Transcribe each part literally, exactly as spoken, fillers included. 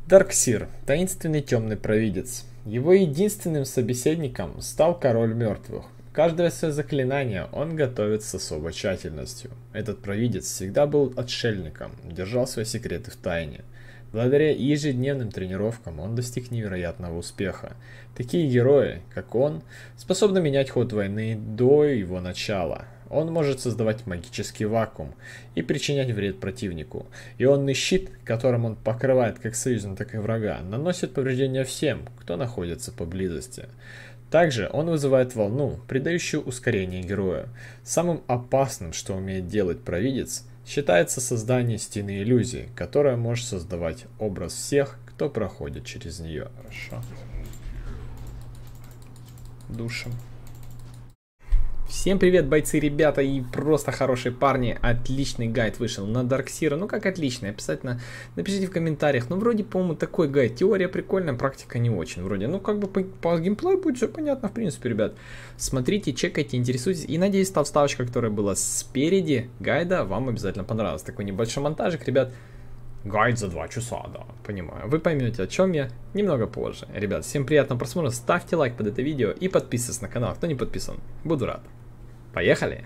Дарксир – таинственный темный провидец. Его единственным собеседником стал король мертвых. Каждое свое заклинание он готовит с особой тщательностью. Этот провидец всегда был отшельником, держал свои секреты в тайне. Благодаря ежедневным тренировкам он достиг невероятного успеха. Такие герои, как он, способны менять ход войны до его начала. Он может создавать магический вакуум и причинять вред противнику. Ионный щит, которым он покрывает как союзника, так и врага, наносит повреждения всем, кто находится поблизости. Также он вызывает волну, придающую ускорение герою. Самым опасным, что умеет делать провидец, считается создание стены иллюзий, которая может создавать образ всех, кто проходит через нее. Хорошо. Душем. Всем привет, бойцы, ребята, и просто хорошие парни. Отличный гайд вышел на Дарксира. Ну как отличный, обязательно напишите в комментариях. Ну вроде, по-моему, такой гайд. Теория прикольная, практика не очень вроде. Ну как бы по, по геймплею будет все понятно, в принципе, ребят. Смотрите, чекайте, интересуйтесь. И надеюсь, та вставочка, которая была спереди гайда, вам обязательно понравилась. Такой небольшой монтажик, ребят. Гайд за два часа, да, понимаю. Вы поймете, о чем я немного позже. Ребят, всем приятного просмотра, ставьте лайк под это видео и подписывайтесь на канал, кто не подписан. Буду рад. Поехали!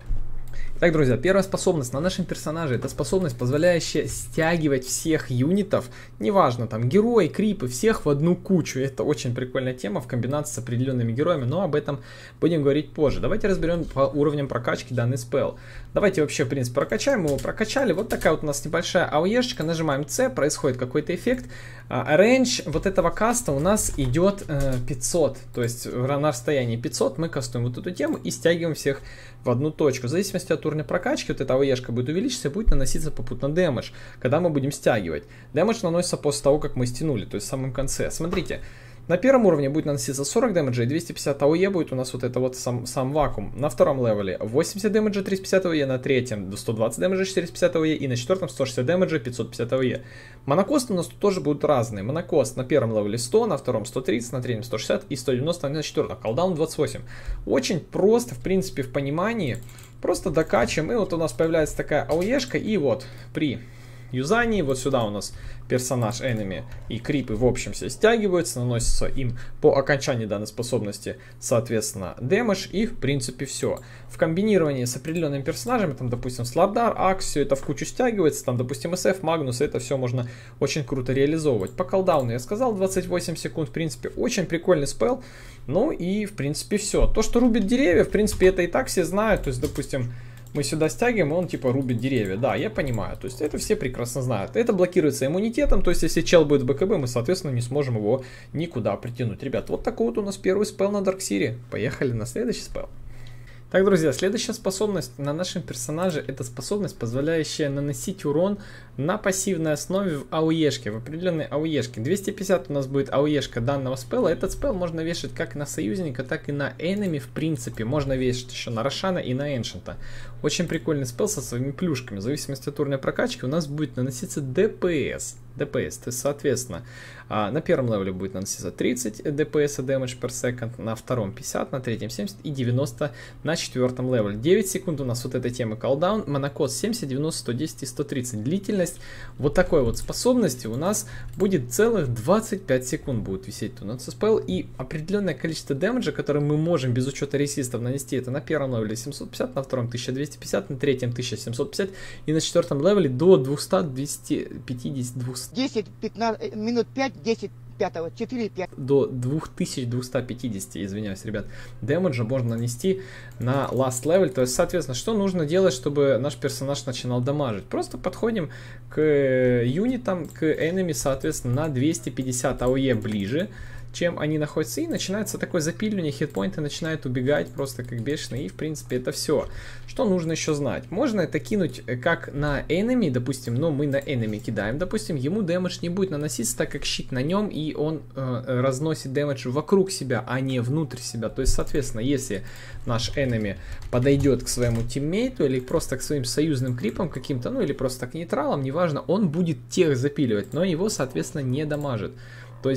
Так, друзья, первая способность на нашем персонаже — это способность, позволяющая стягивать всех юнитов, неважно, там, герои, крипы, всех в одну кучу. Это очень прикольная тема в комбинации с определенными героями, но об этом будем говорить позже. Давайте разберем по уровням прокачки данный спелл. Давайте вообще, в принципе, прокачаем его. Прокачали, вот такая вот у нас небольшая АОЕшечка, нажимаем С, происходит какой-то эффект. Рейндж вот этого каста у нас идет э, пятьсот, то есть на расстоянии пятьсот мы кастуем вот эту тему и стягиваем всех в одну точку. В зависимости от уровня прокачки, вот эта АОЕшка будет увеличиться и будет наноситься попутно дэмэдж, когда мы будем стягивать. Дэмэдж наносится после того, как мы стянули, то есть в самом конце. Смотрите. На первом уровне будет наноситься сорок дэмэджа и двести пятьдесят АОЕ будет у нас вот это вот сам, сам вакуум. На втором левеле восемьдесят дэмэджа, триста пятьдесят АОЕ, на третьем сто двадцать дэмэджа, четыреста пятьдесят АОЕ и на четвертом сто шестьдесят дэмэджа, пятьсот пятьдесят АОЕ. Монокосты у нас тут тоже будут разные. Монокост на первом левеле сто, на втором сто тридцать, на третьем сто шестьдесят и сто девяносто на четвертом. Колдаун двадцать восемь. Очень просто, в принципе, в понимании. Просто докачиваем, и вот у нас появляется такая АОЕшка, и вот при юзании вот сюда у нас персонаж enemy и крипы в общем все стягиваются, наносится им по окончании данной способности, соответственно, дэмэдж, и в принципе все. В комбинировании с определенными персонажами, там, допустим, Сладар, Акс, все это в кучу стягивается, там, допустим, эс эф, Магнус, это все можно очень круто реализовывать. По колдауну я сказал, двадцать восемь секунд, в принципе, очень прикольный спелл. Ну и, в принципе, все. То, что рубит деревья, в принципе, это и так все знают, то есть, допустим, мы сюда стягиваем, и он типа рубит деревья. Да, я понимаю. То есть это все прекрасно знают. Это блокируется иммунитетом. То есть если чел будет в БКБ, мы, соответственно, не сможем его никуда притянуть. Ребят, вот такой вот у нас первый спелл на Дарксире. Поехали на следующий спелл. Так, друзья, следующая способность на нашем персонаже — это способность, позволяющая наносить урон на пассивной основе в АОЕшке, в определенной АОЕшке. двести пятьдесят у нас будет АОЕшка данного спелла. Этот спелл можно вешать как на союзника, так и на enemy, в принципе. Можно вешать еще на Рошана и на Эншента. Очень прикольный спелл со своими плюшками. В зависимости от уровня прокачки у нас будет наноситься ДПС. ДПС, то есть, соответственно, на первом левеле будет наноситься тридцать ДПС damage per second, на втором пятьдесят, на третьем семьдесят и девяносто на четвертом левеле. девять секунд у нас вот этой темы колдаун, монокод семьдесят, девяносто, сто десять и сто тридцать. Длительность вот такой вот способности у нас будет целых двадцать пять секунд будет висеть у нас спелл, и определенное количество дэмэджа, которое мы можем без учета ресистов нанести, это на первом левеле семьсот пятьдесят, на втором тысяча двести пятьдесят, на третьем тысяча семьсот пятьдесят и на четвертом левеле до двухсот, двухсот пятидесяти, двухсот. десять, пятнадцать, минут пять, десять, пятого, четыре, пять. До двух тысяч двухсот пятидесяти, извиняюсь, ребят, дэмэджа можно нанести на last level. То есть, соответственно, что нужно делать, чтобы наш персонаж начинал дамажить? Просто подходим к юнитам, к enemy, соответственно, на двести пятьдесят АОЕ ближе, чем они находятся, и начинается такое запиливание, хитпоинты начинают убегать просто как бешеные, и в принципе это все. Что нужно еще знать? Можно это кинуть как на enemy, допустим, ну мы на enemy кидаем, допустим, ему дэмэдж не будет наноситься, так как щит на нем, и он э, разносит дэмэдж вокруг себя, а не внутрь себя. То есть, соответственно, если наш enemy подойдет к своему тиммейту или просто к своим союзным крипам каким-то, ну или просто к нейтралам, неважно, он будет тех запиливать, но его, соответственно, не дамажит. То есть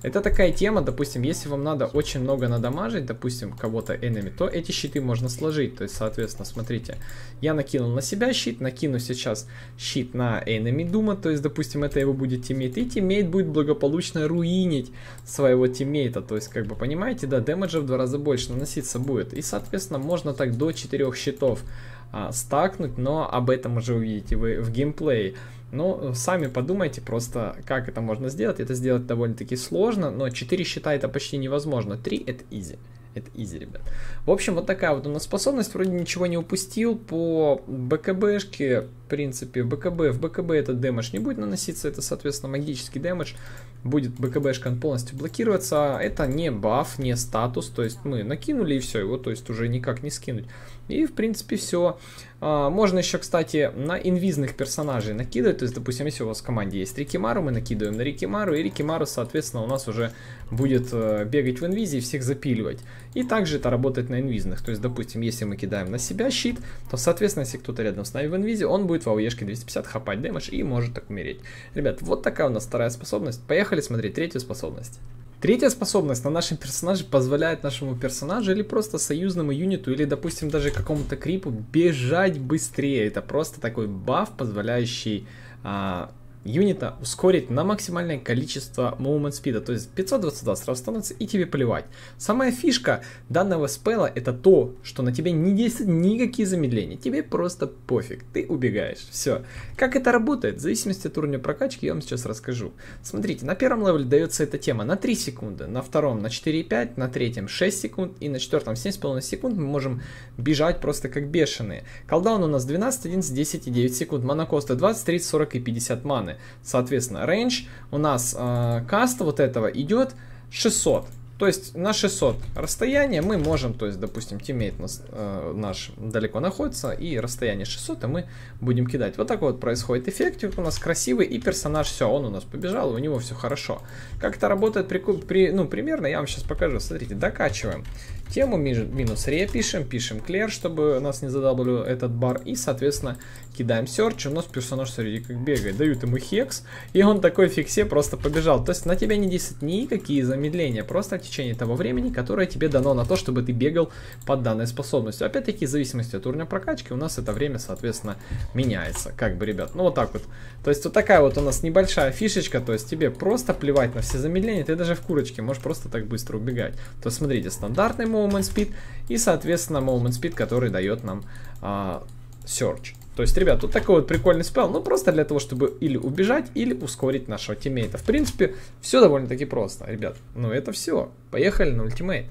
Это такая тема, допустим, если вам надо очень много надамажить, допустим, кого-то enemy, то эти щиты можно сложить. То есть, соответственно, смотрите, я накинул на себя щит, накину сейчас щит на enemy дума, то есть, допустим, это его будет тиммейт, и тиммейт будет благополучно руинить своего тиммейта. То есть, как бы, понимаете, да, дэмэджа в два раза больше наноситься будет. И, соответственно, можно так до четырёх щитов а, стакнуть, но об этом уже увидите вы в геймплее. Но сами подумайте просто, как это можно сделать. Это сделать довольно-таки сложно, но четыре щита это почти невозможно. три это easy. Это easy, ребят. В общем, вот такая вот у нас способность. Вроде ничего не упустил. По БКБшке, в принципе, БКБ, в БКБ этот дэмэдж не будет наноситься. Это, соответственно, магический дэмэдж. Будет БКБшка полностью блокироваться. Это не баф, не статус. То есть мы накинули и все. Его, то есть, уже никак не скинуть. И, в принципе, все. А, можно еще, кстати, на инвизных персонажей накидывать. То есть, допустим, если у вас в команде есть Рикимару, мы накидываем на Рикимару. И Рикимару, соответственно, у нас уже будет э, бегать в инвизе и всех запиливать. И также это работает на инвизных. То есть, допустим, если мы кидаем на себя щит, то, соответственно, если кто-то рядом с нами в инвизе, он будет в АОЕшке двести пятьдесят хапать дэмэдж и может так умереть. Ребят, вот такая у нас вторая способность. Поехали смотреть третью способность. Третья способность на нашем персонаже позволяет нашему персонажу или просто союзному юниту, или, допустим, даже какому-то крипу бежать быстрее. Это просто такой баф, позволяющий а, юнита ускорить на максимальное количество movement speed. То есть пятьсот двадцать два сразу становится, и тебе плевать. Самая фишка данного спелла это то, что на тебя не действуют никакие замедления. Тебе просто пофиг, ты убегаешь. Все. Как это работает? В зависимости от уровня прокачки я вам сейчас расскажу. Смотрите, на первом левеле дается эта тема на три секунды, на втором на четыре и пять, на третьем шесть секунд и на четвертом семь с половиной секунд мы можем бежать просто как бешеные. Колдаун у нас двенадцать, одиннадцать, десять и девять секунд. Монокоста двадцать, тридцать, сорок и пятьдесят маны. Соответственно, рейндж у нас э, каста вот этого идет шестьсот. То есть на шестьсот расстояние мы можем, то есть, допустим, тиммейт нас, э, наш далеко находится, и расстояние шестьсот, и мы будем кидать. Вот такой вот происходит эффект, у нас красивый, и персонаж, все, он у нас побежал, и у него все хорошо. Как это работает, при, при, ну, примерно, я вам сейчас покажу. Смотрите, докачиваем тему, минус ре пишем, пишем clear, чтобы нас не задабливал этот бар, и, соответственно, кидаем search, у нас персонаж, смотрите, как бегает, дают ему хекс, и он такой фиксе просто побежал. То есть на тебя не действуют никакие замедления, просто в течение того времени, которое тебе дано на то, чтобы ты бегал под данной способностью. Опять-таки, в зависимости от уровня прокачки, у нас это время, соответственно, меняется. Как бы, ребят, ну вот так вот. То есть вот такая вот у нас небольшая фишечка, то есть тебе просто плевать на все замедления, ты даже в курочке можешь просто так быстро убегать. То есть смотрите, стандартный movement speed и, соответственно, movement speed, который дает нам а, search. То есть, ребят, вот такой вот прикольный спелл, ну просто для того, чтобы или убежать, или ускорить нашего тиммейта. В принципе, все довольно-таки просто, ребят. Ну это все. Поехали на ультимейт.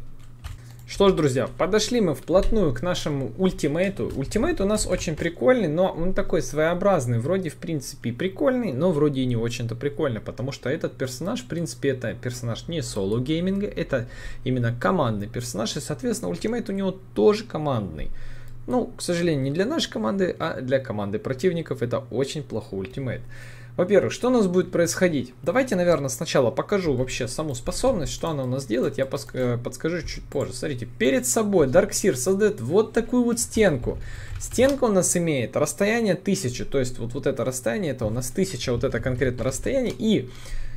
Что ж, друзья, подошли мы вплотную к нашему ультимейту. Ультимейт у нас очень прикольный, но он такой своеобразный. Вроде, в принципе, прикольный, но вроде и не очень-то прикольный. Потому что этот персонаж, в принципе, это персонаж не соло-гейминга, это именно командный персонаж. И, соответственно, ультимейт у него тоже командный. Ну, к сожалению, не для нашей команды, а для команды противников. Это очень плохой ультимейт. Во-первых, что у нас будет происходить? Давайте, наверное, сначала покажу вообще саму способность, что она у нас делает. Я подскажу чуть позже. Смотрите, перед собой Darkseer создает вот такую вот стенку. Стенка у нас имеет расстояние тысяча. То есть вот, вот это расстояние, это у нас тысяча, вот это конкретно расстояние. И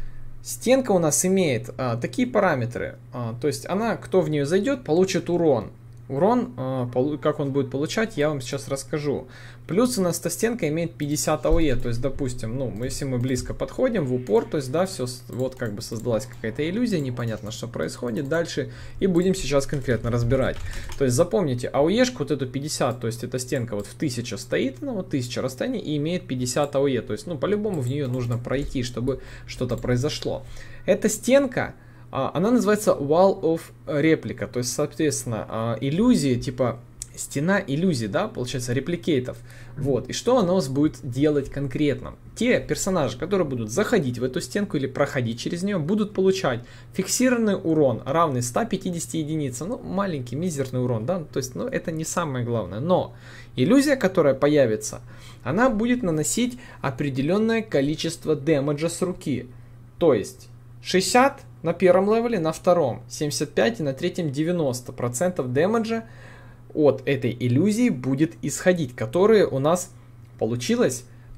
стенка у нас имеет а, такие параметры. А, то есть она, кто в нее зайдет, получит урон. Урон, как он будет получать, я вам сейчас расскажу. Плюс у нас эта стенка имеет пятьдесят АОЕ, то есть, допустим, ну, если мы близко подходим в упор, то есть, да, все, вот как бы создалась какая-то иллюзия, непонятно, что происходит дальше, и будем сейчас конкретно разбирать. То есть, запомните, АОЕшку вот эту пятьдесят, то есть, эта стенка вот в тысяча стоит, ну, вот тысяча расстояний, и имеет пятьдесят АОЕ, то есть, ну, по-любому в нее нужно пройти, чтобы что-то произошло. Эта стенка... Она называется Wall of Replica, то есть, соответственно, иллюзии, типа стена иллюзий, да, получается, репликейтов. Вот, и что она у нас будет делать конкретно? Те персонажи, которые будут заходить в эту стенку или проходить через нее, будут получать фиксированный урон, равный ста пятидесяти единицам. Ну, маленький, мизерный урон, да, то есть, ну, это не самое главное. Но иллюзия, которая появится, она будет наносить определенное количество дэмэджа с руки. То есть, шестьдесят на первом левеле, на втором семьдесят пять и на третьем девяносто процентов дэмэджа от этой иллюзии будет исходить, которые у нас получилось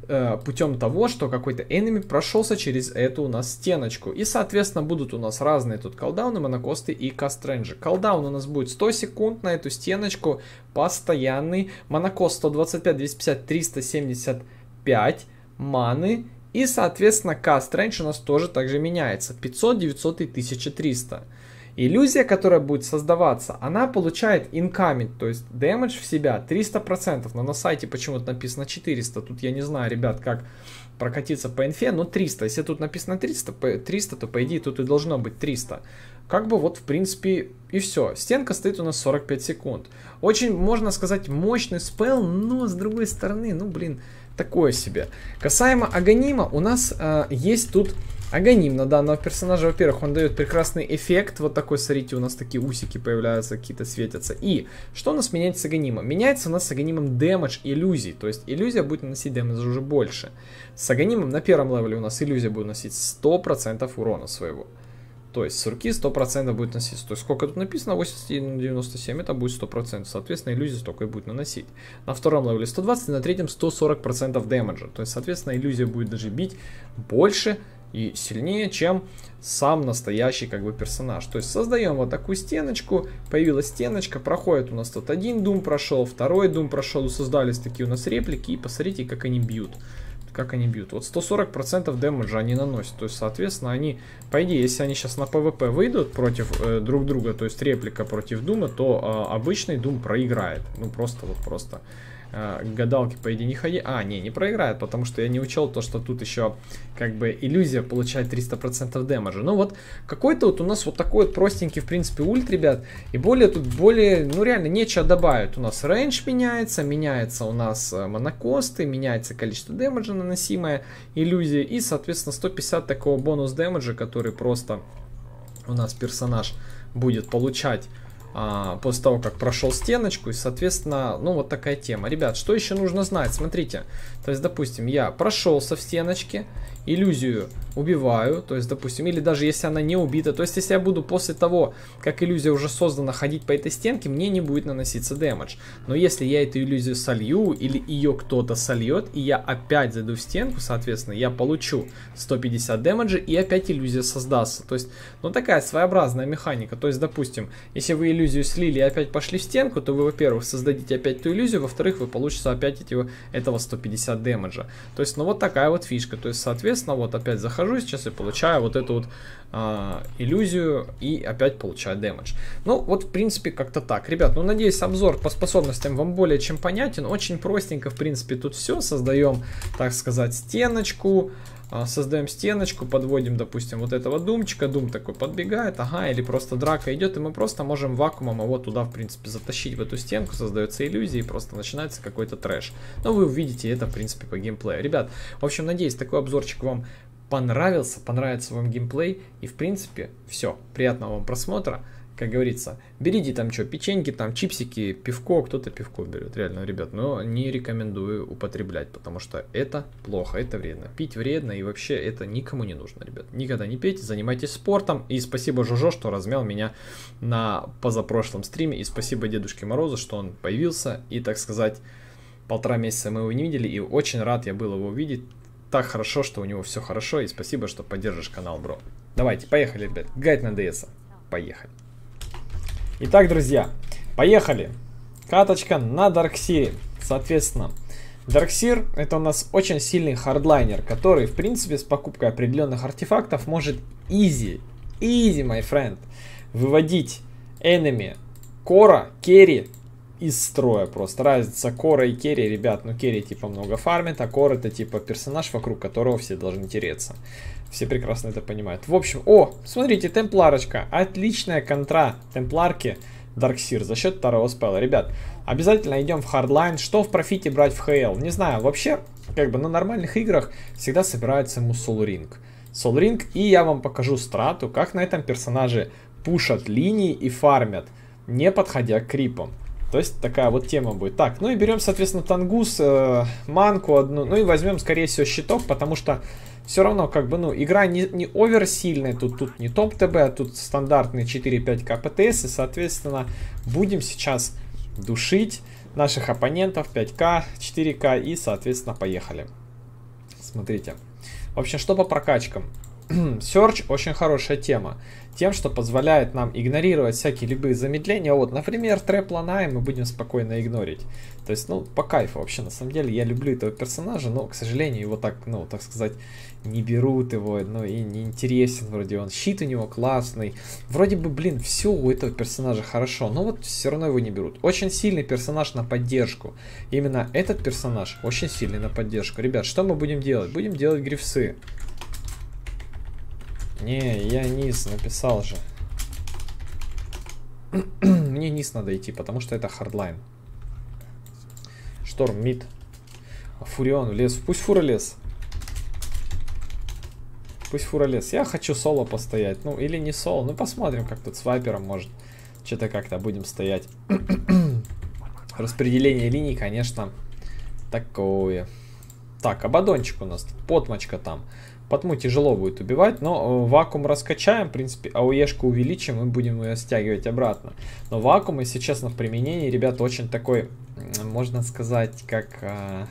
э, путем того, что какой-то enemy прошелся через эту у нас стеночку. И, соответственно, будут у нас разные тут колдауны, монокосты и кастренджи. Колдаун у нас будет сто секунд на эту стеночку, постоянный. Монокост сто двадцать пять, двести пятьдесят, триста семьдесят пять маны. И, соответственно, кастрендж у нас тоже также меняется. пятьсот, девятьсот и тысяча триста. Иллюзия, которая будет создаваться, она получает incoming, то есть damage в себя триста процентов, но на сайте почему-то написано четыреста, тут я не знаю, ребят, как прокатиться по инфе, но триста, если тут написано триста, триста, то по идее тут и должно быть триста. Как бы вот в принципе и все. Стенка стоит у нас сорок пять секунд. Очень, можно сказать, мощный спел, но с другой стороны, ну блин, такое себе. Касаемо Аганима, у нас э, есть тут Аганим на данного персонажа. Во-первых, он дает прекрасный эффект. Вот такой, смотрите, у нас такие усики появляются, какие-то светятся. И что у нас меняется с Аганимом? Меняется у нас с Аганимом дэмэдж иллюзий. То есть иллюзия будет наносить дэмэдж уже больше. С Аганимом на первом левеле у нас иллюзия будет носить сто процентов урона своего. То есть с руки сто процентов будет носить. То есть сколько тут написано? восемьдесят на девяносто семь, это будет сто процентов. Соответственно, иллюзия столько и будет наносить. На втором левеле сто двадцать, на третьем сто сорок процентов дэмэджа. То есть, соответственно, иллюзия будет даже бить больше и сильнее, чем сам настоящий как бы персонаж. То есть создаем вот такую стеночку, появилась стеночка, проходит у нас тут один дум прошел, второй дум прошел, создались такие у нас реплики, и посмотрите, как они бьют. Как они бьют. Вот сто сорок процентов дэмэджа они наносят. То есть, соответственно, они, по идее, если они сейчас на пэ вэ пэ выйдут против э, друг друга, то есть реплика против дума, то э, обычный дум проиграет. Ну, просто вот просто. Э, гадалки, по идее, не ходи. А, не, не проиграет, потому что я не учел то, что тут еще как бы иллюзия получает триста процентов дэмэджа. Ну вот, какой-то вот у нас вот такой вот простенький, в принципе, ульт, ребят. И более тут, более, ну реально, нечего добавить. У нас рейндж меняется, меняется у нас монокосты, меняется количество дэмэджа наносимое иллюзии. И, соответственно, сто пятьдесят такого бонус дэмэджа, который просто у нас персонаж будет получать а, после того, как прошел стеночку. И, соответственно, ну вот такая тема. Ребят, что еще нужно знать? Смотрите, то есть, допустим, я прошелся в стеночке, иллюзию убиваю, то есть, допустим, или даже если она не убита, то есть, если я буду после того, как иллюзия уже создана, ходить по этой стенке, мне не будет наноситься дэмэдж. Но если я эту иллюзию солью, или ее кто-то сольет, и я опять зайду в стенку, соответственно, я получу сто пятьдесят дэмэджа, и опять иллюзия создастся. То есть, ну, такая своеобразная механика. То есть, допустим, если вы иллюзию слили и опять пошли в стенку, то вы, во-первых, создадите опять ту иллюзию, во-вторых, вы получите опять эти, этого сто пятьдесят дэмэджа. То есть, ну, вот такая вот фишка. То есть, соответственно, вот опять захожу сейчас и получаю вот эту вот а, иллюзию и опять получаю дэмэдж. Ну, вот, в принципе, как-то так. Ребят, ну, надеюсь, обзор по способностям вам более чем понятен. Очень простенько, в принципе, тут все. Создаем, так сказать, стеночку. Создаем стеночку, подводим, допустим, вот этого думчика, дум такой подбегает, ага, или просто драка идет, и мы просто можем вакуумом его туда, в принципе, затащить в эту стенку, создается иллюзия, и просто начинается какой-то трэш. Но вы увидите это, в принципе, по геймплею. Ребят, в общем, надеюсь, такой обзорчик вам понравился, понравится вам геймплей, и, в принципе, все. Приятного вам просмотра. Как говорится, берите там что, печеньки, там чипсики, пивко, кто-то пивко берет, реально, ребят, но не рекомендую употреблять, потому что это плохо, это вредно. Пить вредно и вообще это никому не нужно, ребят. Никогда не пейте, занимайтесь спортом. И спасибо Жожо, что размял меня на позапрошлом стриме, и спасибо Дедушке Морозу, что он появился, и, так сказать, полтора месяца мы его не видели, и очень рад я был его увидеть. Так хорошо, что у него все хорошо, и спасибо, что поддержишь канал, бро. Давайте, поехали, ребят, гайд на ДС, поехали. Итак, друзья, поехали. Каточка на Дарксире. Соответственно, Дарксир — это у нас очень сильный хардлайнер, который, в принципе, с покупкой определенных артефактов может easy, easy, my friend, выводить enemy кора, керри из строя. Просто разница кора и керри, ребят, ну керри типа много фармит, а кор это типа персонаж, вокруг которого все должны тереться. Все прекрасно это понимают. В общем, о, смотрите, темпларочка. Отличная контра темпларки Дарксир за счет второго спелла. Ребят, обязательно идем в хардлайн. Что в профите брать в ХЛ? Не знаю, вообще, как бы на нормальных играх всегда собирается ему солринг. Солринг, и я вам покажу страту, как на этом персонаже пушат линии и фармят, не подходя к крипам. То есть такая вот тема будет. Так, ну и берем, соответственно, тангус, э, манку одну. Ну и возьмем, скорее всего, щиток, потому что все равно, как бы, ну, игра не, не оверсильная. Тут, тут не топ ТБ, а тут стандартный четыре-пять ка ПТС. И, соответственно, будем сейчас душить наших оппонентов пять ка, четыре ка и, соответственно, поехали. Смотрите. В общем, что по прокачкам? Search очень хорошая тема. Тем, что позволяет нам игнорировать всякие любые замедления. Вот, например, трэп ланаем мы будем спокойно игнорить. То есть, ну, по кайфу вообще, на самом деле, я люблю этого персонажа, но, к сожалению, его так, ну, так сказать, не берут его, ну, и не интересен вроде он. Щит у него классный. Вроде бы, блин, все у этого персонажа хорошо, но вот все равно его не берут. Очень сильный персонаж на поддержку. Именно этот персонаж очень сильный на поддержку. Ребят, что мы будем делать? Будем делать грифсы. Не, я низ написал же. Мне низ надо идти, потому что это хардлайн. Шторм, мид. Фурион, лес. Пусть фура лес. Пусть фура лес. Я хочу соло постоять. Ну, или не соло. Ну, посмотрим, как тут с вайпером может. Что-то как-то будем стоять. Распределение линий, конечно, такое. Так, абадончик у нас. Потмочка там. Потму тяжело будет убивать, но вакуум раскачаем, в принципе, АОЕшку увеличим и будем ее стягивать обратно. Но вакуум, если честно, в применении, ребята, очень такой, можно сказать, как... А...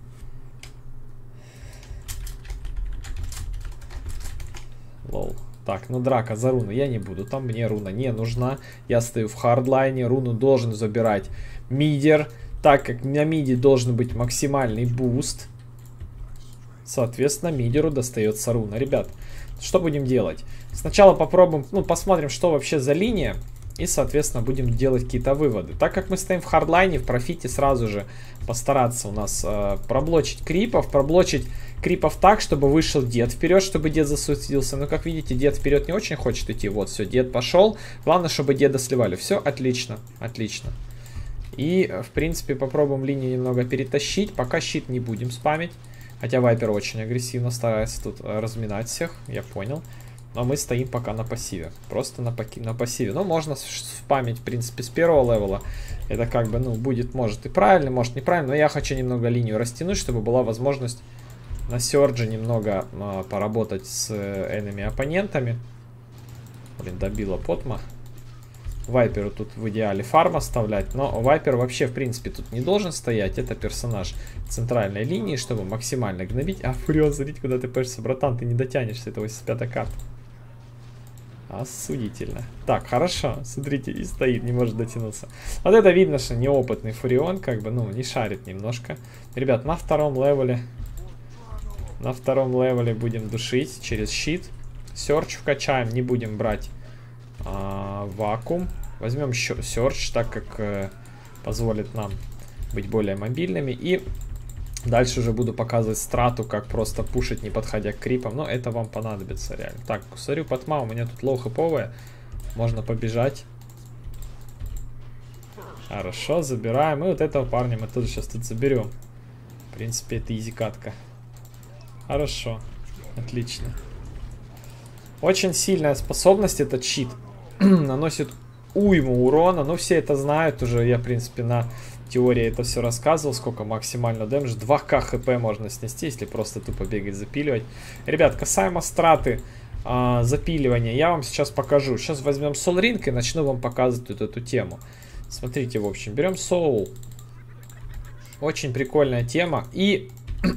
Лол. Так, ну драка за руну я не буду, там мне руна не нужна. Я стою в хардлайне, руну должен забирать мидер, так как на миде должен быть максимальный буст. Соответственно, мидеру достается руна. Ребят, что будем делать? Сначала попробуем, ну, посмотрим, что вообще за линия. И, соответственно, будем делать какие-то выводы. Так как мы стоим в хардлайне, в профите сразу же постараться у нас э, проблочить крипов. Проблочить крипов так, чтобы вышел дед вперед, чтобы дед засуетился. Но, как видите, дед вперед не очень хочет идти. Вот, все, дед пошел. Главное, чтобы деда сливали. Все, отлично, отлично. И, в принципе, попробуем линию немного перетащить. Пока щит не будем спамить. Хотя вайпер очень агрессивно старается тут разминать всех, я понял. Но мы стоим пока на пассиве. Просто на, на пассиве. Ну, можно спамить, в принципе, с первого левела. Это как бы, ну, будет, может и правильно, может неправильно. Но я хочу немного линию растянуть, чтобы была возможность на Сёрдже немного а, поработать с enemy оппонентами. Блин, добила Потма. Вайперу тут в идеале фарм оставлять, но Вайпер вообще, в принципе, тут не должен стоять. Это персонаж центральной линии, чтобы максимально гнобить. А, Фурион, смотрите, куда ты пешься, братан, ты не дотянешься, это восемьдесят пятая карта. Осудительно. Так, хорошо, смотрите, и стоит, не может дотянуться. Вот это видно, что неопытный Фурион, как бы, ну, не шарит немножко. Ребят, на втором левеле, на втором левеле будем душить через щит. Сёрч вкачаем, не будем брать А, вакуум. Возьмем еще Search, так как э, позволит нам быть более мобильными. И дальше уже буду показывать страту, как просто пушить, не подходя к крипам. Но это вам понадобится реально. Так, смотрю, Потма, у меня тут лоу хэповая. Можно побежать. Хорошо, забираем. И вот этого парня мы тоже сейчас тут заберем. В принципе, это изи катка. Хорошо, отлично. Очень сильная способность, этот щит. Наносит уйму урона. Ну, все это знают уже. Я, в принципе, на теории это все рассказывал. Сколько максимально дэмэдж. два ка хп можно снести, если просто тупо бегать, запиливать. Ребят, касаемо страты а, запиливания, я вам сейчас покажу. Сейчас возьмем Soul Ring и начну вам показывать вот эту тему. Смотрите, в общем, берем Soul. Очень прикольная тема. И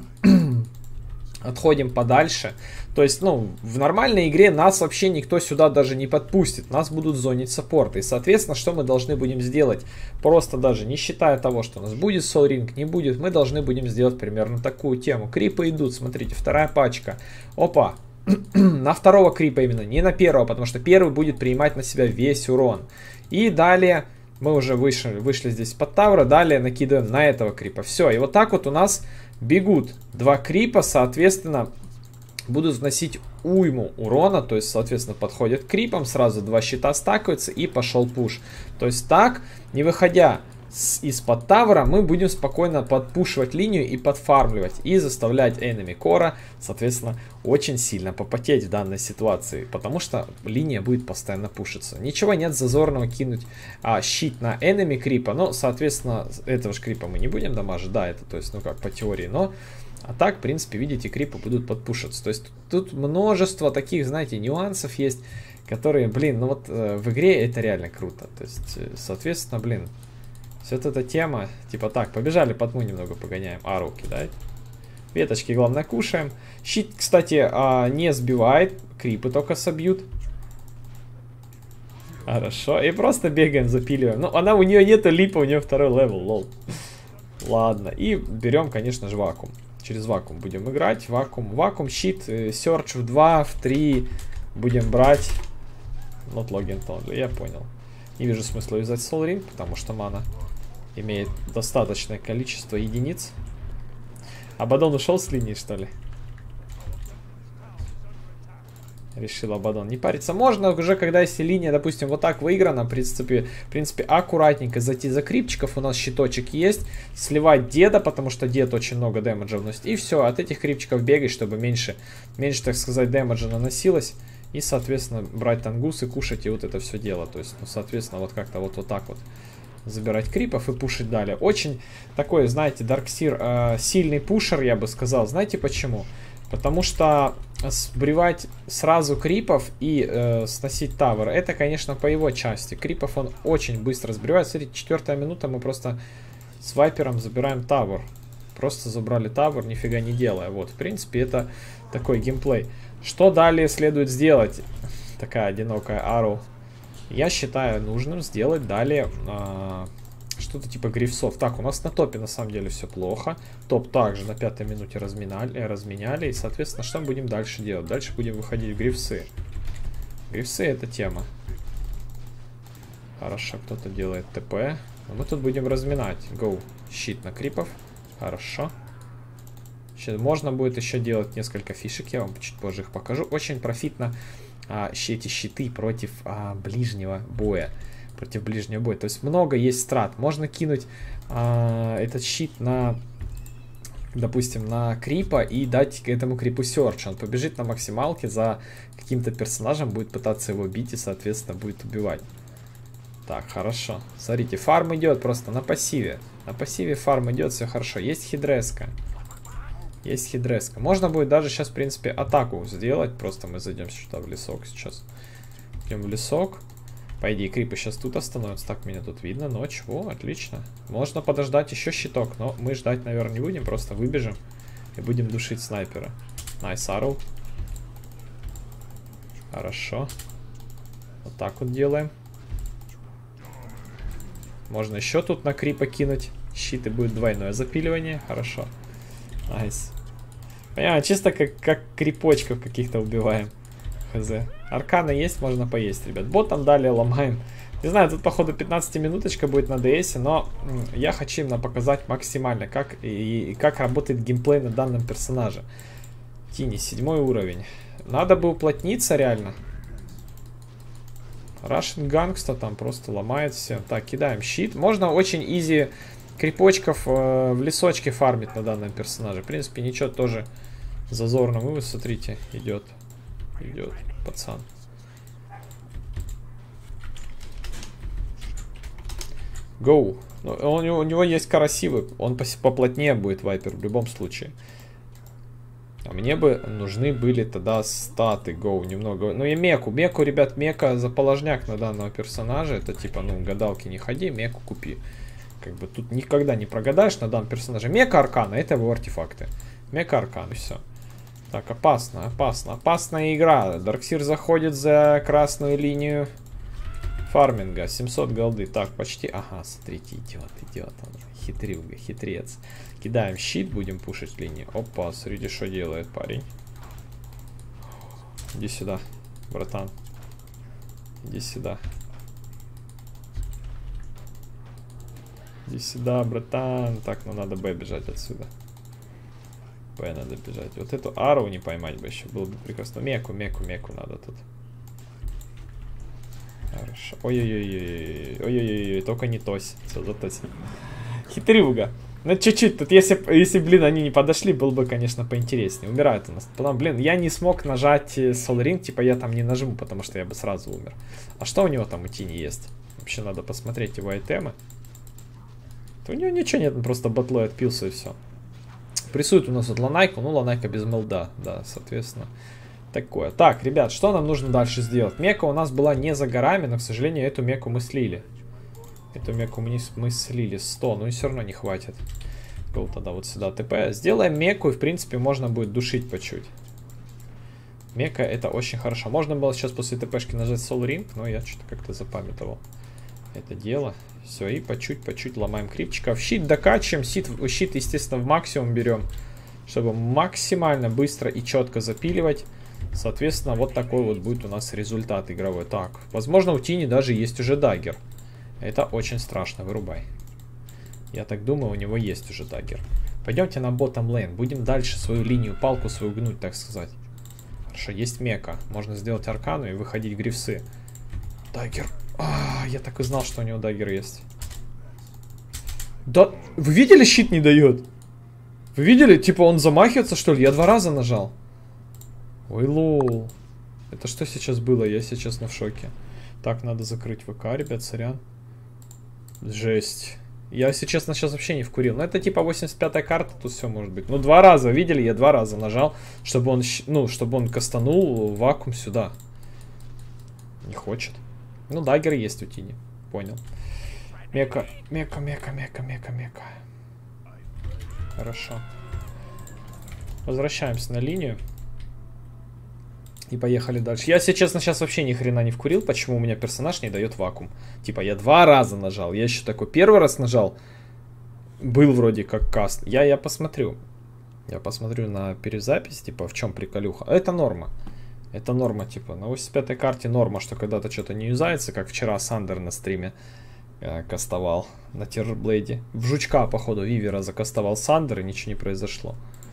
отходим подальше. То есть, ну, в нормальной игре нас вообще никто сюда даже не подпустит. Нас будут зонить саппорты. И, соответственно, что мы должны будем сделать? Просто даже не считая того, что у нас будет Soul Ring, не будет, мы должны будем сделать примерно такую тему. Крипы идут, смотрите, вторая пачка. Опа! На второго крипа именно, не на первого, потому что первый будет принимать на себя весь урон. И далее мы уже вышли, вышли здесь под тавра, далее накидываем на этого крипа. Все, и вот так вот у нас бегут два крипа, соответственно, будут вносить уйму урона, то есть, соответственно, подходят к крипам, сразу два щита стакаются и пошел пуш. То есть так, не выходя из-под тавра, мы будем спокойно подпушивать линию и подфармливать, и заставлять enemy кора, соответственно, очень сильно попотеть в данной ситуации, потому что линия будет постоянно пушиться. Ничего нет зазорного кинуть а, щит на enemy крипа, но, соответственно, этого же крипа мы не будем дамажить, да, это, то есть, ну как, по теории, но... А так, в принципе, видите, крипы будут подпушиться. То есть тут, тут множество таких, знаете, нюансов есть, которые, блин, ну вот э, в игре это реально круто. То есть, э, соответственно, блин, вся эта тема, типа так, побежали, Потму немного погоняем, ару кидать. Веточки, главное, кушаем. Щит, кстати, а, не сбивает. Крипы только собьют. Хорошо. И просто бегаем, запиливаем. Ну, она, у нее нету липа, у нее второй левел, лол. Ладно. И берем, конечно же, вакуум. Через вакуум будем играть. Вакуум, вакуум, щит, серч в два, в три. Будем брать. Not login only, я понял. Не вижу смысла юзать Soul Ring, потому что мана имеет достаточное количество единиц. Абадон ушел с линии, что ли? Решил Абадон не париться. Можно уже, когда если линия, допустим, вот так выиграна, в принципе, в принципе, аккуратненько зайти за крипчиков. У нас щиточек есть. Сливать деда, потому что дед очень много дэмэджа вносит. И все, от этих крипчиков бегать, чтобы меньше, меньше, так сказать, дэмэджа наносилось. И, соответственно, брать тангус и кушать, и вот это все дело. То есть, ну, соответственно, вот как-то вот, вот так вот забирать крипов и пушить далее. Очень такой, знаете, Дарксир э, сильный пушер, я бы сказал. Знаете почему? Потому что сбривать сразу крипов и э, сносить тавер, это, конечно, по его части. Крипов он очень быстро сбривает. Смотрите, четвертая минута, мы просто с вайпером забираем тавер. Просто забрали тавер, нифига не делая. Вот, в принципе, это такой геймплей. Что далее следует сделать? Такая одинокая ару. Я считаю нужным сделать далее э, что-то типа грифсов. Так, у нас на топе на самом деле все плохо. Топ также на пятой минуте разминали, разменяли. И, соответственно, что мы будем дальше делать? Дальше будем выходить в грифсы. Грифсы — это тема. Хорошо, кто-то делает ТП. Но мы тут будем разминать. Go. Щит на крипов. Хорошо. Сейчас можно будет еще делать несколько фишек. Я вам чуть позже их покажу. Очень профитно а, эти щиты против а, ближнего боя. Против ближнего боя. То есть много есть страт. Можно кинуть а, этот щит на, допустим, на крипа и дать этому крипу серч. Он побежит на максималке за каким-то персонажем, будет пытаться его бить и, соответственно, будет убивать. Так, хорошо. Смотрите, фарм идет просто на пассиве. На пассиве фарм идет, все хорошо. Есть хидреска. Есть хидреска. Можно будет даже сейчас, в принципе, атаку сделать. Просто мы зайдем сюда в лесок сейчас. Идем в лесок. По идее, крипы сейчас тут остановятся. Так, меня тут видно. Ночь. О, отлично. Можно подождать еще щиток. Но мы ждать, наверное, не будем. Просто выбежим и будем душить снайпера. Найс арроw. Хорошо. Вот так вот делаем. Можно еще тут на крипа кинуть. Щит и будет двойное запиливание. Хорошо. Найс. Понимаю, чисто как, как крипочков каких-то убиваем. Хз. Аркана есть, можно поесть, ребят. Ботом далее ломаем. Не знаю, тут, походу, пятнадцатиминуточка будет на ДСе, но я хочу именно показать максимально, как, и, и как работает геймплей на данном персонаже. Тини, седьмой уровень. Надо бы уплотниться реально. Russian Gangsta там просто ломает все. Так, кидаем щит. Можно очень изи крипочков э, в лесочке фармить на данном персонаже. В принципе, ничего тоже зазорного. Вы смотрите, идет. Идет пацан. Гоу. Ну, у, него, у него есть карасивы. Он поплотнее будет вайпер в любом случае. А мне бы нужны были тогда статы. Гоу немного. Ну и меку. Меку, ребят, мека за положняк на данного персонажа. Это типа, ну, гадалки не ходи, меку купи. Как бы тут никогда не прогадаешь на данном персонаже. Мека аркана, это его артефакты. Мека аркан, и все. Так, опасно, опасно. Опасная игра. Дарксир заходит за красную линию фарминга. семьсот голды. Так, почти. Ага, смотрите, идиот, идиот. Хитрюга, хитрец. Кидаем щит, будем пушить линию. Опа, смотрите, что делает парень. Иди сюда, братан. Иди сюда. Иди сюда, братан. Так, ну надо Б бежать отсюда. Б надо бежать. Вот эту ару не поймать бы еще. Было бы прекрасно. Меку, меку, меку надо тут. Хорошо. Ой-ой-ой. Ой-ой-ой. Только не тось. Все, затось. Хитрюга. Ну, чуть-чуть. Тут, если, если, блин, они не подошли, было бы, конечно, поинтереснее. Умирают у нас. Потом, блин, я не смог нажать Soul Ring. Типа, я там не нажму, потому что я бы сразу умер. А что у него там у Тини есть? Вообще, надо посмотреть его айтемы. У него ничего нет, он просто батлой отпился и все. Прессует у нас вот ланайку, ну ланайка без мелда, да, соответственно, такое. Так, ребят, что нам нужно дальше сделать? Мека у нас была не за горами, но, к сожалению, эту меку мы слили. Эту меку мы, не, мы слили сто, но и все равно не хватит. Tactical, тогда вот сюда ТП. Сделаем меку, и в принципе можно будет душить по чуть. Мека это очень хорошо. Можно было сейчас после ТПшки нажать Soul Ring, но я что-то как-то запамятовал это дело. Все, и по чуть, по чуть ломаем крипчиков. Щит докачиваем, щит, щит естественно в максимум берем, чтобы максимально быстро и четко запиливать. Соответственно, вот такой вот будет у нас результат игровой. Так, возможно у Тини даже есть уже даггер. Это очень страшно, вырубай. Я так думаю, у него есть уже даггер. Пойдемте на ботtom лейн, будем дальше свою линию, палку свою гнуть, так сказать. Хорошо, есть мека. Можно сделать аркану и выходить в грифсы. Даггер. А, я так и знал, что у него даггер есть. Да, вы видели, щит не дает? Вы видели? Типа он замахивается, что ли? Я два раза нажал. Ой, лол. Это что сейчас было? Я сейчас в шоке. Так, надо закрыть ВК, ребят, сорян. Жесть. Я, если честно, сейчас вообще не вкурил. Но это типа восемьдесят пятая карта, тут все может быть. Ну, два раза, видели? Я два раза нажал, чтобы он, ну, чтобы он кастанул вакуум сюда. Не хочет. Ну, даггер есть у Тини. Понял. Мека, мека, мека, мека, мека, мека. Хорошо. Возвращаемся на линию. И поехали дальше. Я, если честно, сейчас вообще ни хрена не вкурил, почему у меня персонаж не дает вакуум. Типа, я два раза нажал. Я еще такой первый раз нажал. Был вроде как каст. Я, я посмотрю. Я посмотрю на перезапись, типа, в чем приколюха. Это норма. Это норма, типа, на восемьдесят пятой карте норма, что когда-то что-то не юзается, как вчера Сандер на стриме э, кастовал на Террорблейде. В жучка, походу, Вивера закастовал Сандер, и ничего не произошло.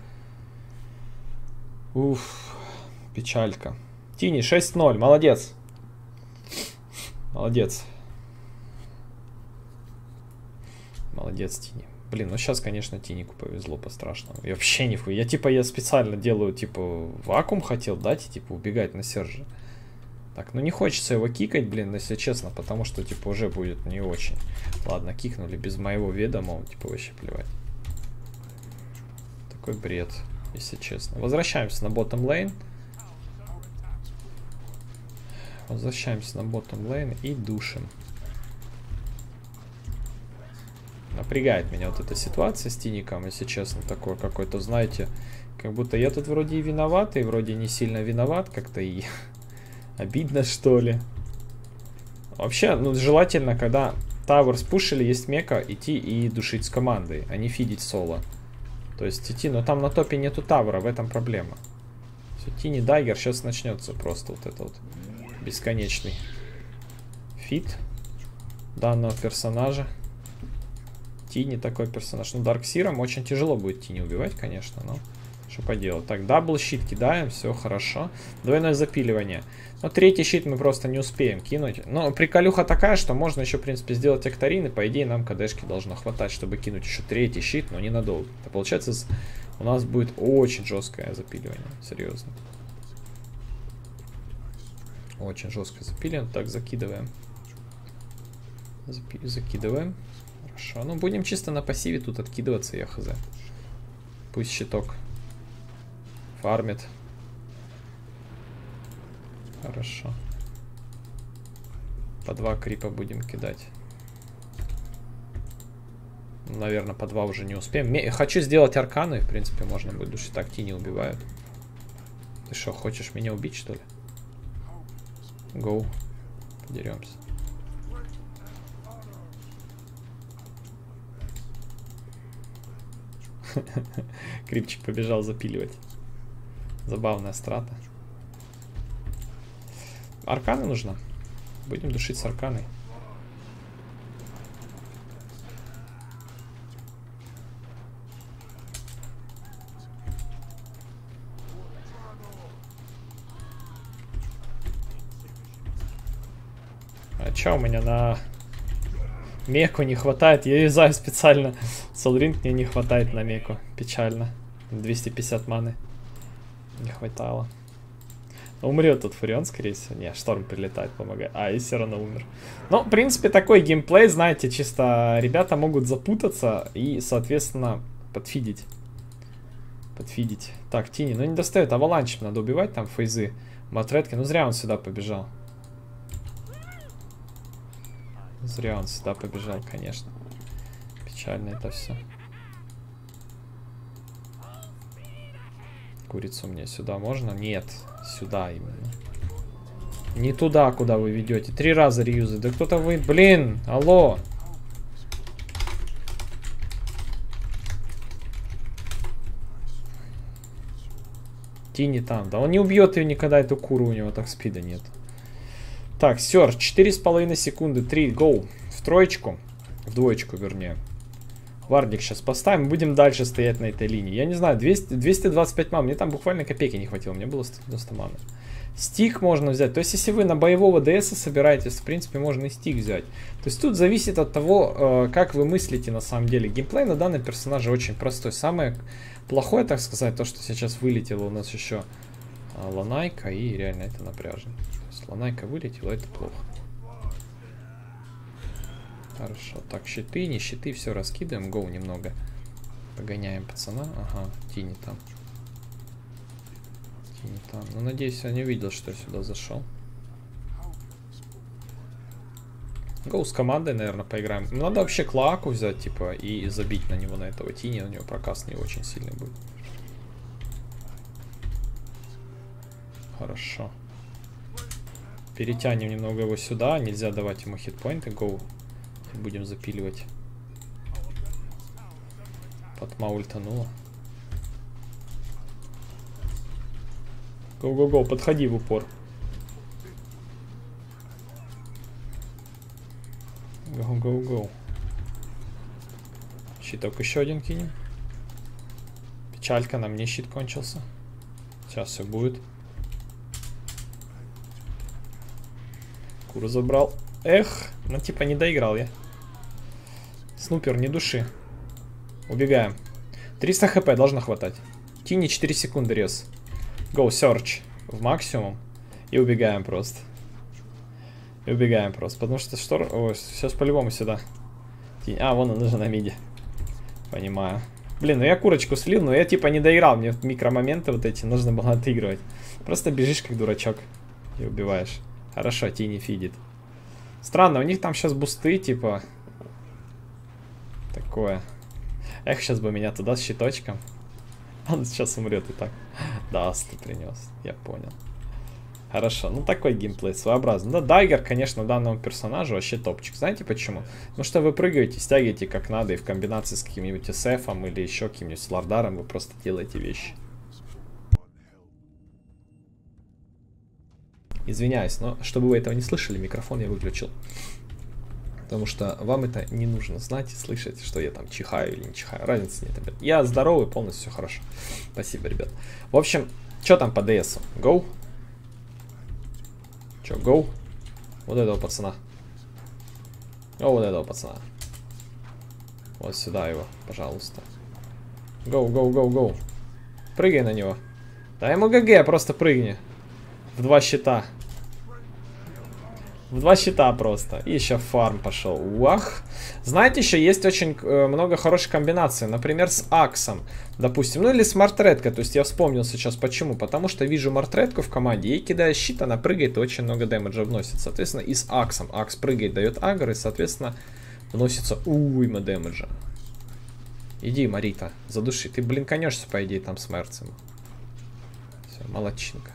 Уф. Печалька. Тини, шесть ноль. Молодец. Молодец. Молодец, Тини. Блин, ну сейчас, конечно, Тинику повезло по-страшному. Я вообще не фу. Я типа, я специально делаю, типа, вакуум хотел дать и, типа, убегать на Сержа. Так, ну не хочется его кикать, блин, если честно, потому что, типа, уже будет не очень. Ладно, кикнули без моего ведома, типа, вообще плевать. Такой бред, если честно. Возвращаемся на bottom lane. Возвращаемся на bottom lane и душим. Напрягает меня вот эта ситуация с Тиником, если честно, такое какой-то, знаете, как будто я тут вроде и виноват, и вроде не сильно виноват, как-то и обидно, что ли. Вообще, ну, желательно, когда тавер спушили, есть мека, идти и душить с командой, а не фидить соло. То есть идти, но там на топе нету тавера, в этом проблема. Все, Тини даггер, сейчас начнется просто вот это вот бесконечный фит данного персонажа. Тини такой персонаж. Ну, Дарксиром очень тяжело будет Тини убивать, конечно, но что поделать. Так, дабл щит кидаем, все хорошо. Двойное запиливание. Но третий щит мы просто не успеем кинуть. Но приколюха такая, что можно еще, в принципе, сделать акторин, и по идее нам КДшки должно хватать, чтобы кинуть еще третий щит, но ненадолго. Это получается, у нас будет очень жесткое запиливание, серьезно. Очень жесткое запиливание. Так, закидываем. Запи закидываем. Хорошо. Ну, будем чисто на пассиве тут откидываться, я хз. Пусть щиток фармит. Хорошо. По два крипа будем кидать. Наверное, по два уже не успеем. Ме Хочу сделать аркану, и, в принципе, можно будет душить. Так, Тини убивают. Ты что, хочешь меня убить, что ли? Гоу. Подеремся. Крипчик побежал запиливать. Забавная страта. Аркана нужна. Будем душить с арканой. А чё у меня на меку не хватает? Я юзаю специально. Солринг мне не хватает на меку. Печально. двести пятьдесят маны. Не хватало. Умрет тут Фурион, скорее всего. Не, шторм прилетает, помогает. А, и все равно умер. Ну, в принципе, такой геймплей, знаете, чисто ребята могут запутаться и, соответственно, подфидить. Подфидить. Так, Тини, ну не достает. Аваланчем надо убивать, там фейзы. Матретки, ну зря он сюда побежал. Зря он сюда побежал, конечно. Печально это все. курицу мне сюда можно? Нет, сюда именно. Не туда, куда вы ведете. Три раза реюзы. Да кто-то вы... Блин, алло. Тини там. Да он не убьет ее никогда, эту куру, у него так спида нет. Так, Сёрч, четыре с половиной секунды, три, гоу. В троечку, в двоечку вернее. Вардик сейчас поставим, будем дальше стоять на этой линии. Я не знаю, двести, двести двадцать пять ман, мне там буквально копейки не хватило, мне было сто девяносто маны. Стик можно взять, то есть если вы на боевого ДС собираетесь, в принципе можно и стик взять. То есть тут зависит от того, как вы мыслите на самом деле. Геймплей на данном персонаже очень простой. Самое плохое, так сказать, то, что сейчас вылетело у нас еще Ланайка, и реально это напряжно. То есть Ланайка вылетела, это плохо. Хорошо, так, щиты, не щиты, все раскидываем, гоу немного. Погоняем пацана, ага, Тини там. Тини там, ну надеюсь, я не увидел, что я сюда зашел. Гоу с командой, наверное, поиграем. Надо вообще Клоаку взять, типа, и забить на него, на этого Тини, у него прокаст не очень сильный будет. Хорошо. Перетянем немного его сюда, нельзя давать ему хитпоинты, гоу. Будем запиливать. Потма ультанула. Гоу-гоу-гоу, подходи в упор. Гоу-гоу-гоу. Щиток еще один кинем. Печалька, на мне щит кончился. Сейчас все будет. Куру забрал. Эх, ну типа не доиграл я. Снупер, не души. Убегаем. триста хп должно хватать. Тини четыре секунды рез. Go search в максимум. И убегаем просто. И убегаем просто. Потому что что... Ой, сейчас по-любому сюда. Тини. А, вон он уже на миде. Понимаю. Блин, ну я курочку слил, но я типа не доиграл. Мне микромоменты вот эти нужно было отыгрывать. Просто бежишь как дурачок. И убиваешь. Хорошо, Тини фидит. Странно, у них там сейчас бусты, типа... Такое. Эх, сейчас бы меня туда с щиточком. Он сейчас умрет и так. Да, ты принес. Я понял. Хорошо, ну такой геймплей своеобразный. Да, Дайгер, конечно, данному персонажу вообще топчик. Знаете почему? Потому что вы прыгаете, стягиваете как надо, и в комбинации с каким-нибудь эс эфом или еще каким-нибудь с лордаром вы просто делаете вещи. Извиняюсь, но чтобы вы этого не слышали, микрофон я выключил. Потому что вам это не нужно знать и слышать, что я там чихаю или не чихаю. Разницы нет, ребят. Я здоровый, полностью все хорошо. Спасибо, ребят. В общем, что там по ДСу? Гоу? Че, гоу? Вот этого пацана. О, вот этого пацана. Вот сюда его, пожалуйста. Гоу, гоу, гоу, гоу. Прыгай на него. Да ему ГГ, просто прыгни. В два щита. В два щита просто. И еще фарм пошел. Уах. Знаете, еще есть очень э, много хороших комбинаций. Например, с Аксом. Допустим. Ну или с Мартредкой. То есть я вспомнил сейчас почему. Потому что вижу Мартредку в команде. Ей кидая щит, она прыгает и очень много дэмэджа вносит. Соответственно, и с Аксом. Акс прыгает, дает агр. И, соответственно, вносится уйма дэмэджа. Иди, Марита, задуши. Ты блинканешься, по идее, там с Мерцем. Все, молодчинка.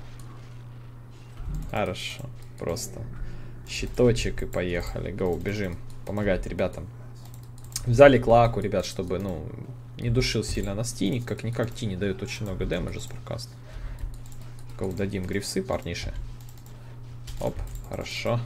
Хорошо. Просто щиточек и поехали. Гоу, бежим. Помогать ребятам. Взяли Клоаку, ребят, чтобы, ну, не душил сильно нас Тини. Как-никак Тини дает очень много дэмэджа с прокаста. Гоу, дадим грифсы, парниша. Оп, хорошо.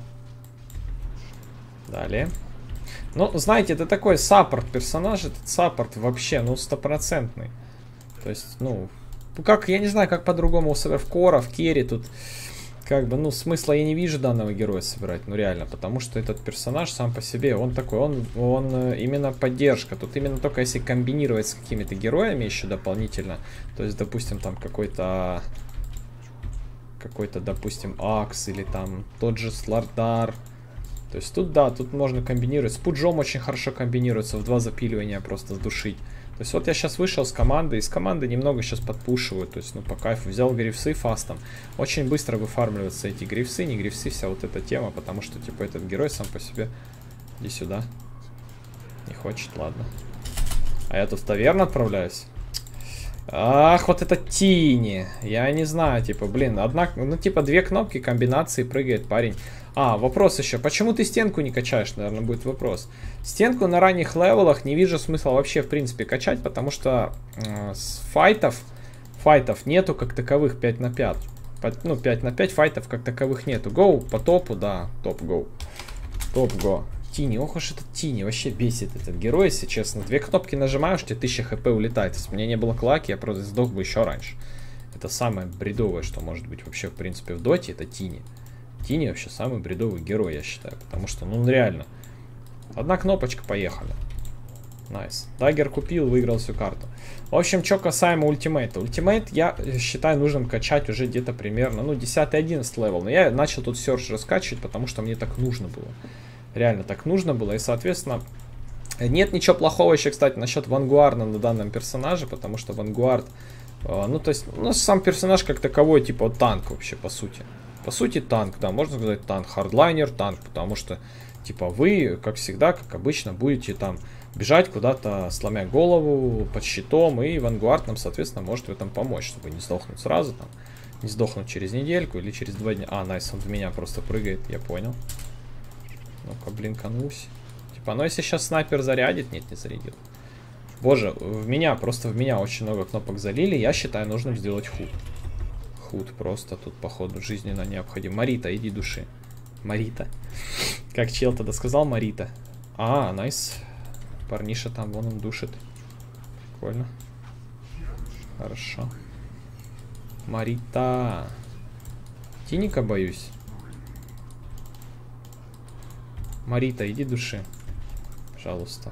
Далее. Ну, знаете, это такой саппорт персонаж. Этот саппорт вообще, ну, стопроцентный. То есть, ну, как, я не знаю, как по-другому в кора, в керри тут... Как бы, ну, смысла я не вижу данного героя собирать, ну, реально, потому что этот персонаж сам по себе, он такой, он, он именно поддержка, тут именно только если комбинировать с какими-то героями еще дополнительно, то есть, допустим, там какой-то, какой-то, допустим, Акс или там тот же Слардар, то есть тут, да, тут можно комбинировать, с Пуджом очень хорошо комбинируется, в два запиливания просто сдушить. То есть вот я сейчас вышел с команды, из команды немного сейчас подпушиваю, то есть, ну, по кайфу. Взял грифсы фастом. Очень быстро выфармливаются эти грифсы, не грифсы, вся вот эта тема, потому что, типа, этот герой сам по себе... Иди сюда. Не хочет, ладно. А я тут в таверну отправляюсь? Ах, вот это Тини. Я не знаю, типа, блин, одна, ну, типа, две кнопки, комбинации, прыгает парень. А, вопрос еще. Почему ты стенку не качаешь, наверное, будет вопрос. Стенку на ранних левелах не вижу смысла вообще, в принципе, качать, потому что э, с файтов, файтов нету как таковых пять на пять. Ну, пять на пять файтов как таковых нету. Гоу по топу, да, топ-гоу. Топ-го. Тини, ох уж этот Тини, вообще бесит этот герой, если честно. Две кнопки нажимаешь, тебе тысяча хп улетает. Если бы у меня не было клаки, я просто сдох бы еще раньше. Это самое бредовое, что может быть вообще, в принципе, в доте, это Тини. Тини вообще самый бредовый герой, я считаю. Потому что, ну, реально. Одна кнопочка, поехали. Найс. Даггер купил, выиграл всю карту. В общем, что касаемо ультимейта. Ультимейт, я считаю, нужно качать уже где-то примерно, ну, десятый-одиннадцатый левел. Но я начал тут Серж раскачивать, потому что мне так нужно было. Реально так нужно было. И, соответственно, нет ничего плохого еще, кстати, насчет Вангуарда на данном персонаже. Потому что Вангуард, э, ну, то есть, ну, сам персонаж как таковой, типа, танк вообще, по сути. По сути, танк, да, можно сказать танк. Хардлайнер, танк, потому что, типа, вы, как всегда, как обычно, будете там бежать куда-то, сломя голову, под щитом, и Вангуард нам, соответственно, может в этом помочь, чтобы не сдохнуть сразу, там, не сдохнуть через недельку или через два дня. А, найс, он в меня просто прыгает, я понял. Ну-ка, блинканусь. Типа, ну если сейчас снайпер зарядит, нет, не зарядил. Боже, в меня, просто в меня очень много кнопок залили, я считаю, нужно сделать худ. Худ просто тут, походу, жизненно необходим. Марита, иди души. Марита. Как чел тогда сказал, Марита. А, найс. Парниша там, вон он душит. Прикольно. Хорошо. Марита. Тиника боюсь. Марита, иди души. Пожалуйста.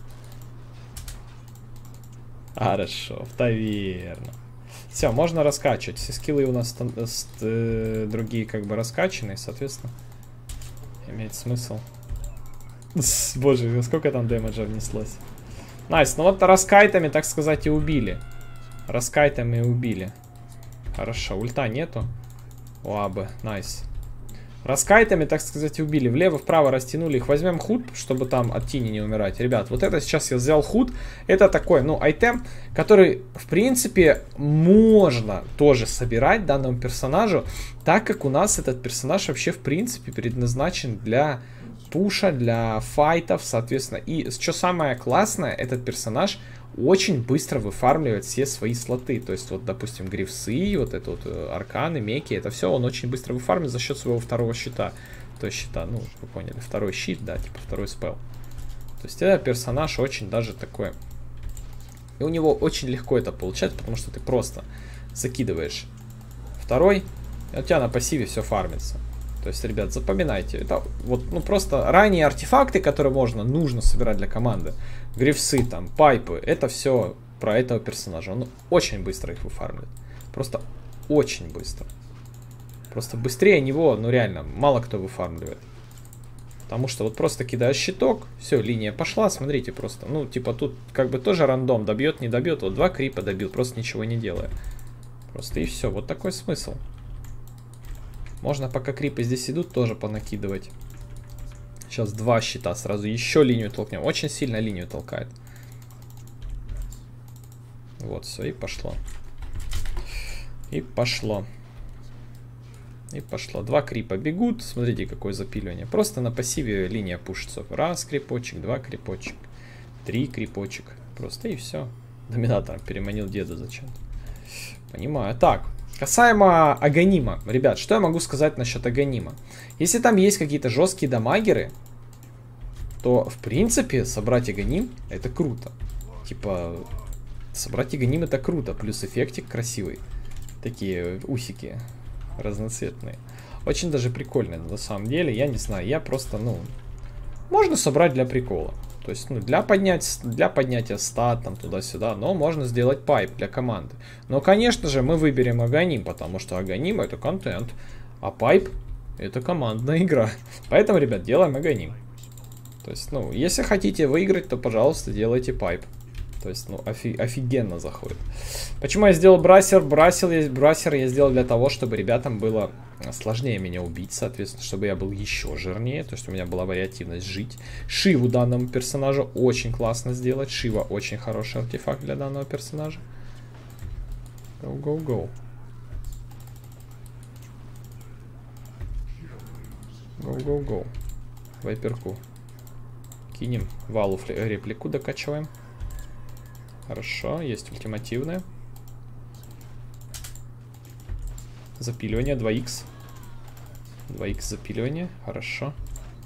Хорошо, в таверну. Все, можно раскачивать. Все скиллы у нас э, другие как бы раскачаны, соответственно, имеет смысл. Боже, сколько там дэмэджа внеслось. Найс, ну вот раскайтами, так сказать, и убили. Раскайтами и убили. Хорошо, ульта нету. Лабы, найс. Раскайтами, так сказать, убили. Влево-вправо растянули их. Возьмем худ, чтобы там от Тини не умирать. Ребят, вот это сейчас я взял худ. Это такой, ну, айтем, который, в принципе, можно тоже собирать данному персонажу, так как у нас этот персонаж вообще, в принципе, предназначен для пуша, для файтов, соответственно. И что самое классное, этот персонаж очень быстро выфармливает все свои слоты. То есть, вот, допустим, грифсы, вот это вот арканы, меки, это все он очень быстро выфармит за счет своего второго щита. То есть щита, ну, вы поняли, второй щит, да, типа второй спел. То есть, этот персонаж очень даже такой. И у него очень легко это получать, потому что ты просто закидываешь второй, и у тебя на пассиве все фармится. То есть, ребят, запоминайте. Это вот, ну, просто ранние артефакты, которые можно, нужно собирать для команды. Грифсы, там, пайпы. Это все про этого персонажа. Он очень быстро их выфармливает. Просто очень быстро. Просто быстрее него, ну, реально, мало кто выфармливает. Потому что вот просто кидаешь щиток, все, линия пошла, смотрите, просто, ну, типа тут как бы тоже рандом, добьет, не добьет. Вот два крипа добил, просто ничего не делая. Просто и все, вот такой смысл. Можно, пока крипы здесь идут, тоже понакидывать. Сейчас два щита, сразу еще линию толкнем. Очень сильно линию толкает. Вот, все, и пошло. И пошло. И пошло. Два крипа бегут. Смотрите, какое запиливание. Просто на пассиве линия пушится. Раз крипочек, два крипочек, три крипочек. Просто и все. Доминатором переманил деда зачем-то. Понимаю. Так. Касаемо Аганима. Ребят, что я могу сказать насчет Аганима? Если там есть какие-то жесткие дамагеры, то, в принципе, собрать Аганим это круто. Типа, собрать Аганим это круто. Плюс эффектик красивый. Такие усики разноцветные. Очень даже прикольно, на самом деле. Я не знаю, я просто, ну... Можно собрать для прикола. То есть, ну, для, поднять, для поднятия стат, там, туда-сюда. Но можно сделать пайп для команды. Но, конечно же, мы выберем Аганим, потому что Аганим это контент. А пайп это командная игра. Поэтому, ребят, делаем Аганим. То есть, ну, если хотите выиграть, то, пожалуйста, делайте пайп. То есть, ну, офи офигенно заходит. Почему я сделал брасер? Брасер я, брасер я сделал для того, чтобы ребятам было сложнее меня убить, соответственно, чтобы я был еще жирнее, то есть у меня была вариативность жить. Шиву данному персонажу очень классно сделать. Шива очень хороший артефакт для данного персонажа. Go, go, go. Go, go, go. Вайперку. Кинем валу реплику, докачиваем. Хорошо, есть ультимативная. Запиливание, два икс. два икс запиливание, хорошо.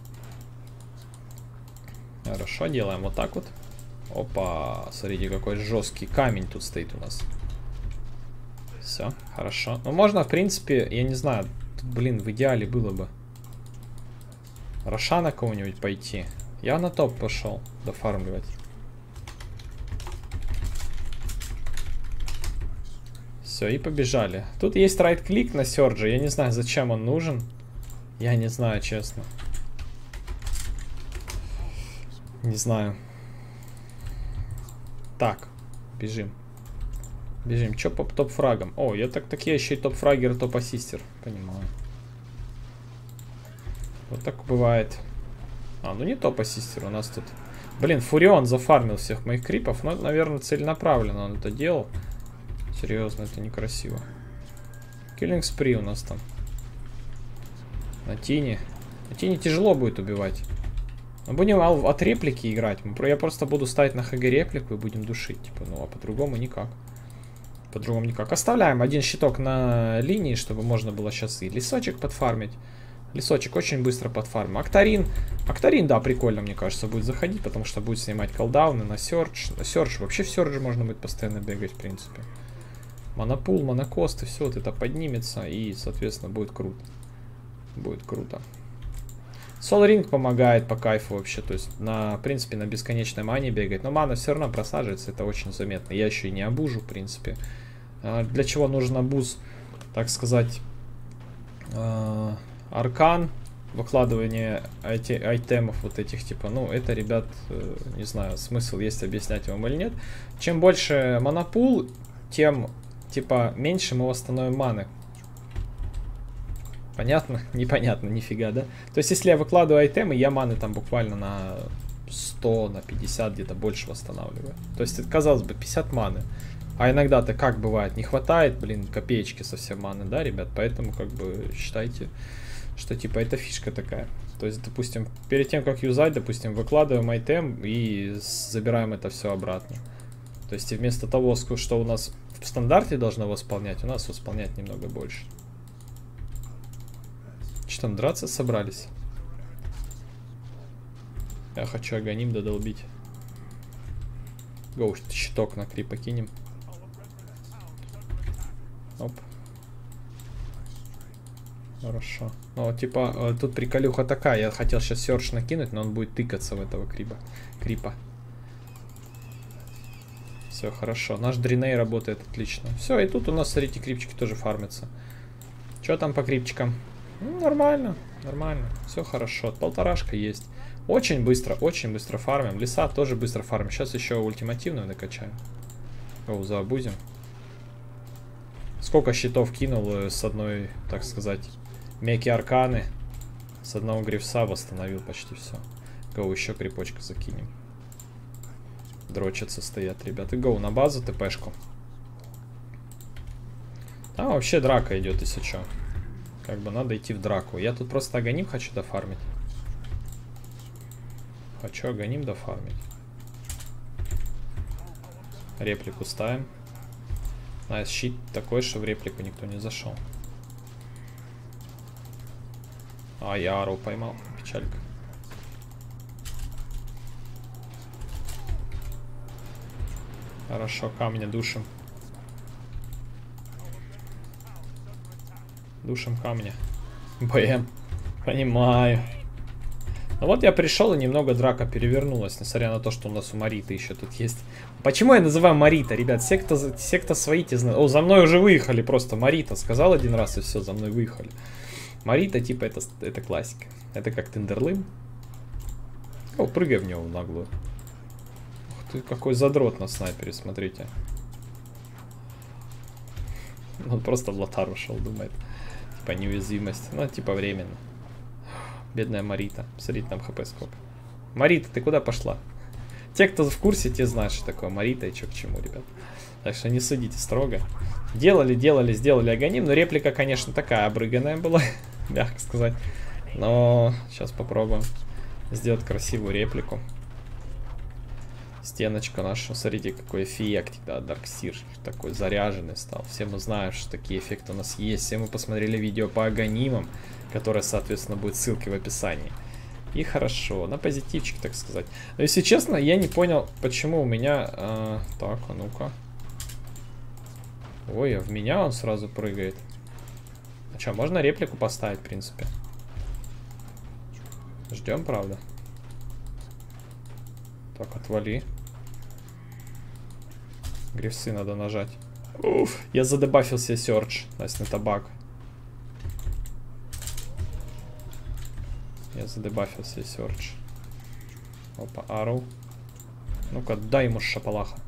Хорошо, делаем вот так вот. Опа, смотрите, какой жесткий камень тут стоит у нас. Все, хорошо. Ну, можно, в принципе, я не знаю, тут, блин, в идеале было бы Рошана кого-нибудь пойти. Я на топ пошел дофармливать. Все, и побежали. Тут есть райт-клик на Серджи. Я не знаю, зачем он нужен. Я не знаю, честно. Не знаю. Так, бежим. Бежим. Че по топ-фрагам? О, я так, так я еще и топ-фрагер, топ-ассистер. Понимаю. Вот так бывает. А, ну не топ-ассистер, у нас тут... Блин, Фурион зафармил всех моих крипов. Ну, наверное, целенаправленно он это делал. Серьезно, это некрасиво. Киллинг спри у нас там. На Тине. На Тине тяжело будет убивать. Мы будем от реплики играть. Я просто буду ставить на ХГ реплику и будем душить. Типа, ну а по-другому никак. По-другому никак. Оставляем один щиток на линии, чтобы можно было сейчас и лесочек подфармить. Лесочек очень быстро подфармим. Актарин. Актарин, да, прикольно, мне кажется, будет заходить, потому что будет снимать колдауны на Сердж. На Сердж. Вообще в Сердже можно будет постоянно бегать, в принципе. Монопул, монокост, и все вот это поднимется, и, соответственно, будет круто. Будет круто. Soul Ring помогает по кайфу вообще, то есть, на, в принципе, на бесконечной мане бегать. Но мана все равно просаживается, это очень заметно. Я еще и не обужу, в принципе. Для чего нужен обуз, так сказать, аркан, выкладывание айти, айтемов вот этих, типа, ну, это, ребят, не знаю, смысл есть объяснять вам или нет. Чем больше монопул, тем... Типа, меньше мы восстановим маны. Понятно? Непонятно, нифига, да? То есть, если я выкладываю айтемы, я маны там буквально на сто, на пятьдесят где-то больше восстанавливаю. То есть, это, казалось бы, пятьдесят маны. А иногда-то как бывает? Не хватает, блин, копеечки совсем маны, да, ребят? Поэтому, как бы, считайте, что, типа, это фишка такая. То есть, допустим, перед тем, как юзать, допустим, выкладываем айтем и забираем это все обратно. То есть, вместо того, что у нас в стандарте должно восполнять, у нас восполнять немного больше. Что там, драться собрались? Я хочу Аганим додолбить. Гоу, щиток на крипа кинем. Оп. Хорошо. Ну, типа, тут приколюха такая. Я хотел сейчас сердж накинуть, но он будет тыкаться в этого крипа. Крипа. Все хорошо. Наш дреней работает отлично. Все, и тут у нас, смотрите, крипчики тоже фармятся. Что там по крипчикам? Ну, нормально, нормально. Все хорошо. Полторашка есть. Очень быстро, очень быстро фармим. Леса тоже быстро фармим. Сейчас еще ультимативную накачаем. О, заобузим. Сколько щитов кинул с одной, так сказать, меки арканы. С одного грифса восстановил почти все. Гоу, еще крипочка закинем. Дрочатся стоят, ребята. Гоу на базу, ТПшку. Там вообще драка идет, если что. Как бы надо идти в драку. Я тут просто Аганим хочу дофармить. Хочу Аганим дофармить. Реплику ставим. А щит такой, что в реплику никто не зашел. А, я Ару поймал. Печалька. Хорошо, камня душим. Душим камня. БМ. Понимаю. Ну вот я пришел, и немного драка перевернулась, несмотря на то, что у нас у Мариты еще тут есть. Почему я называю Марита, ребят? Все, кто, все, кто свои, те знают. О, за мной уже выехали просто. Марита сказал один раз, и все, за мной выехали. Марита, типа, это, это классика. Это как Тендерлым. О, прыгай в него в наглую. Ух ты, какой задрот на снайпере, смотрите. Он просто в лотар ушел, думает. Типа, неуязвимость. Ну, типа, временно. Бедная Марита. Смотрите, там хп сколько. Марита, ты куда пошла? Те, кто в курсе, те знают, что такое Марита и что к чему, ребят. Так что не судите строго. Делали, делали, сделали Аганим. Но реплика, конечно, такая обрыганная была, мягко сказать. Но сейчас попробуем сделать красивую реплику. Стеночку нашу. Смотрите, какой эффект, да, Дарксир такой заряженный стал. Все мы знаем, что такие эффекты у нас есть. Все мы посмотрели видео по Аганимам, которое, соответственно, будет ссылкой в описании. И хорошо, на позитивчик, так сказать. Но если честно, я не понял, почему у меня... Э, так, а ну-ка. Ой, а в меня он сразу прыгает. А что, можно реплику поставить, в принципе? Ждем, правда? Так, отвали. Грифсы надо нажать. Уф, я задебафил себе сердж. Настя, на табак. Я задебафил себе сердж. Опа, ару. Ну-ка, дай ему шапалаха.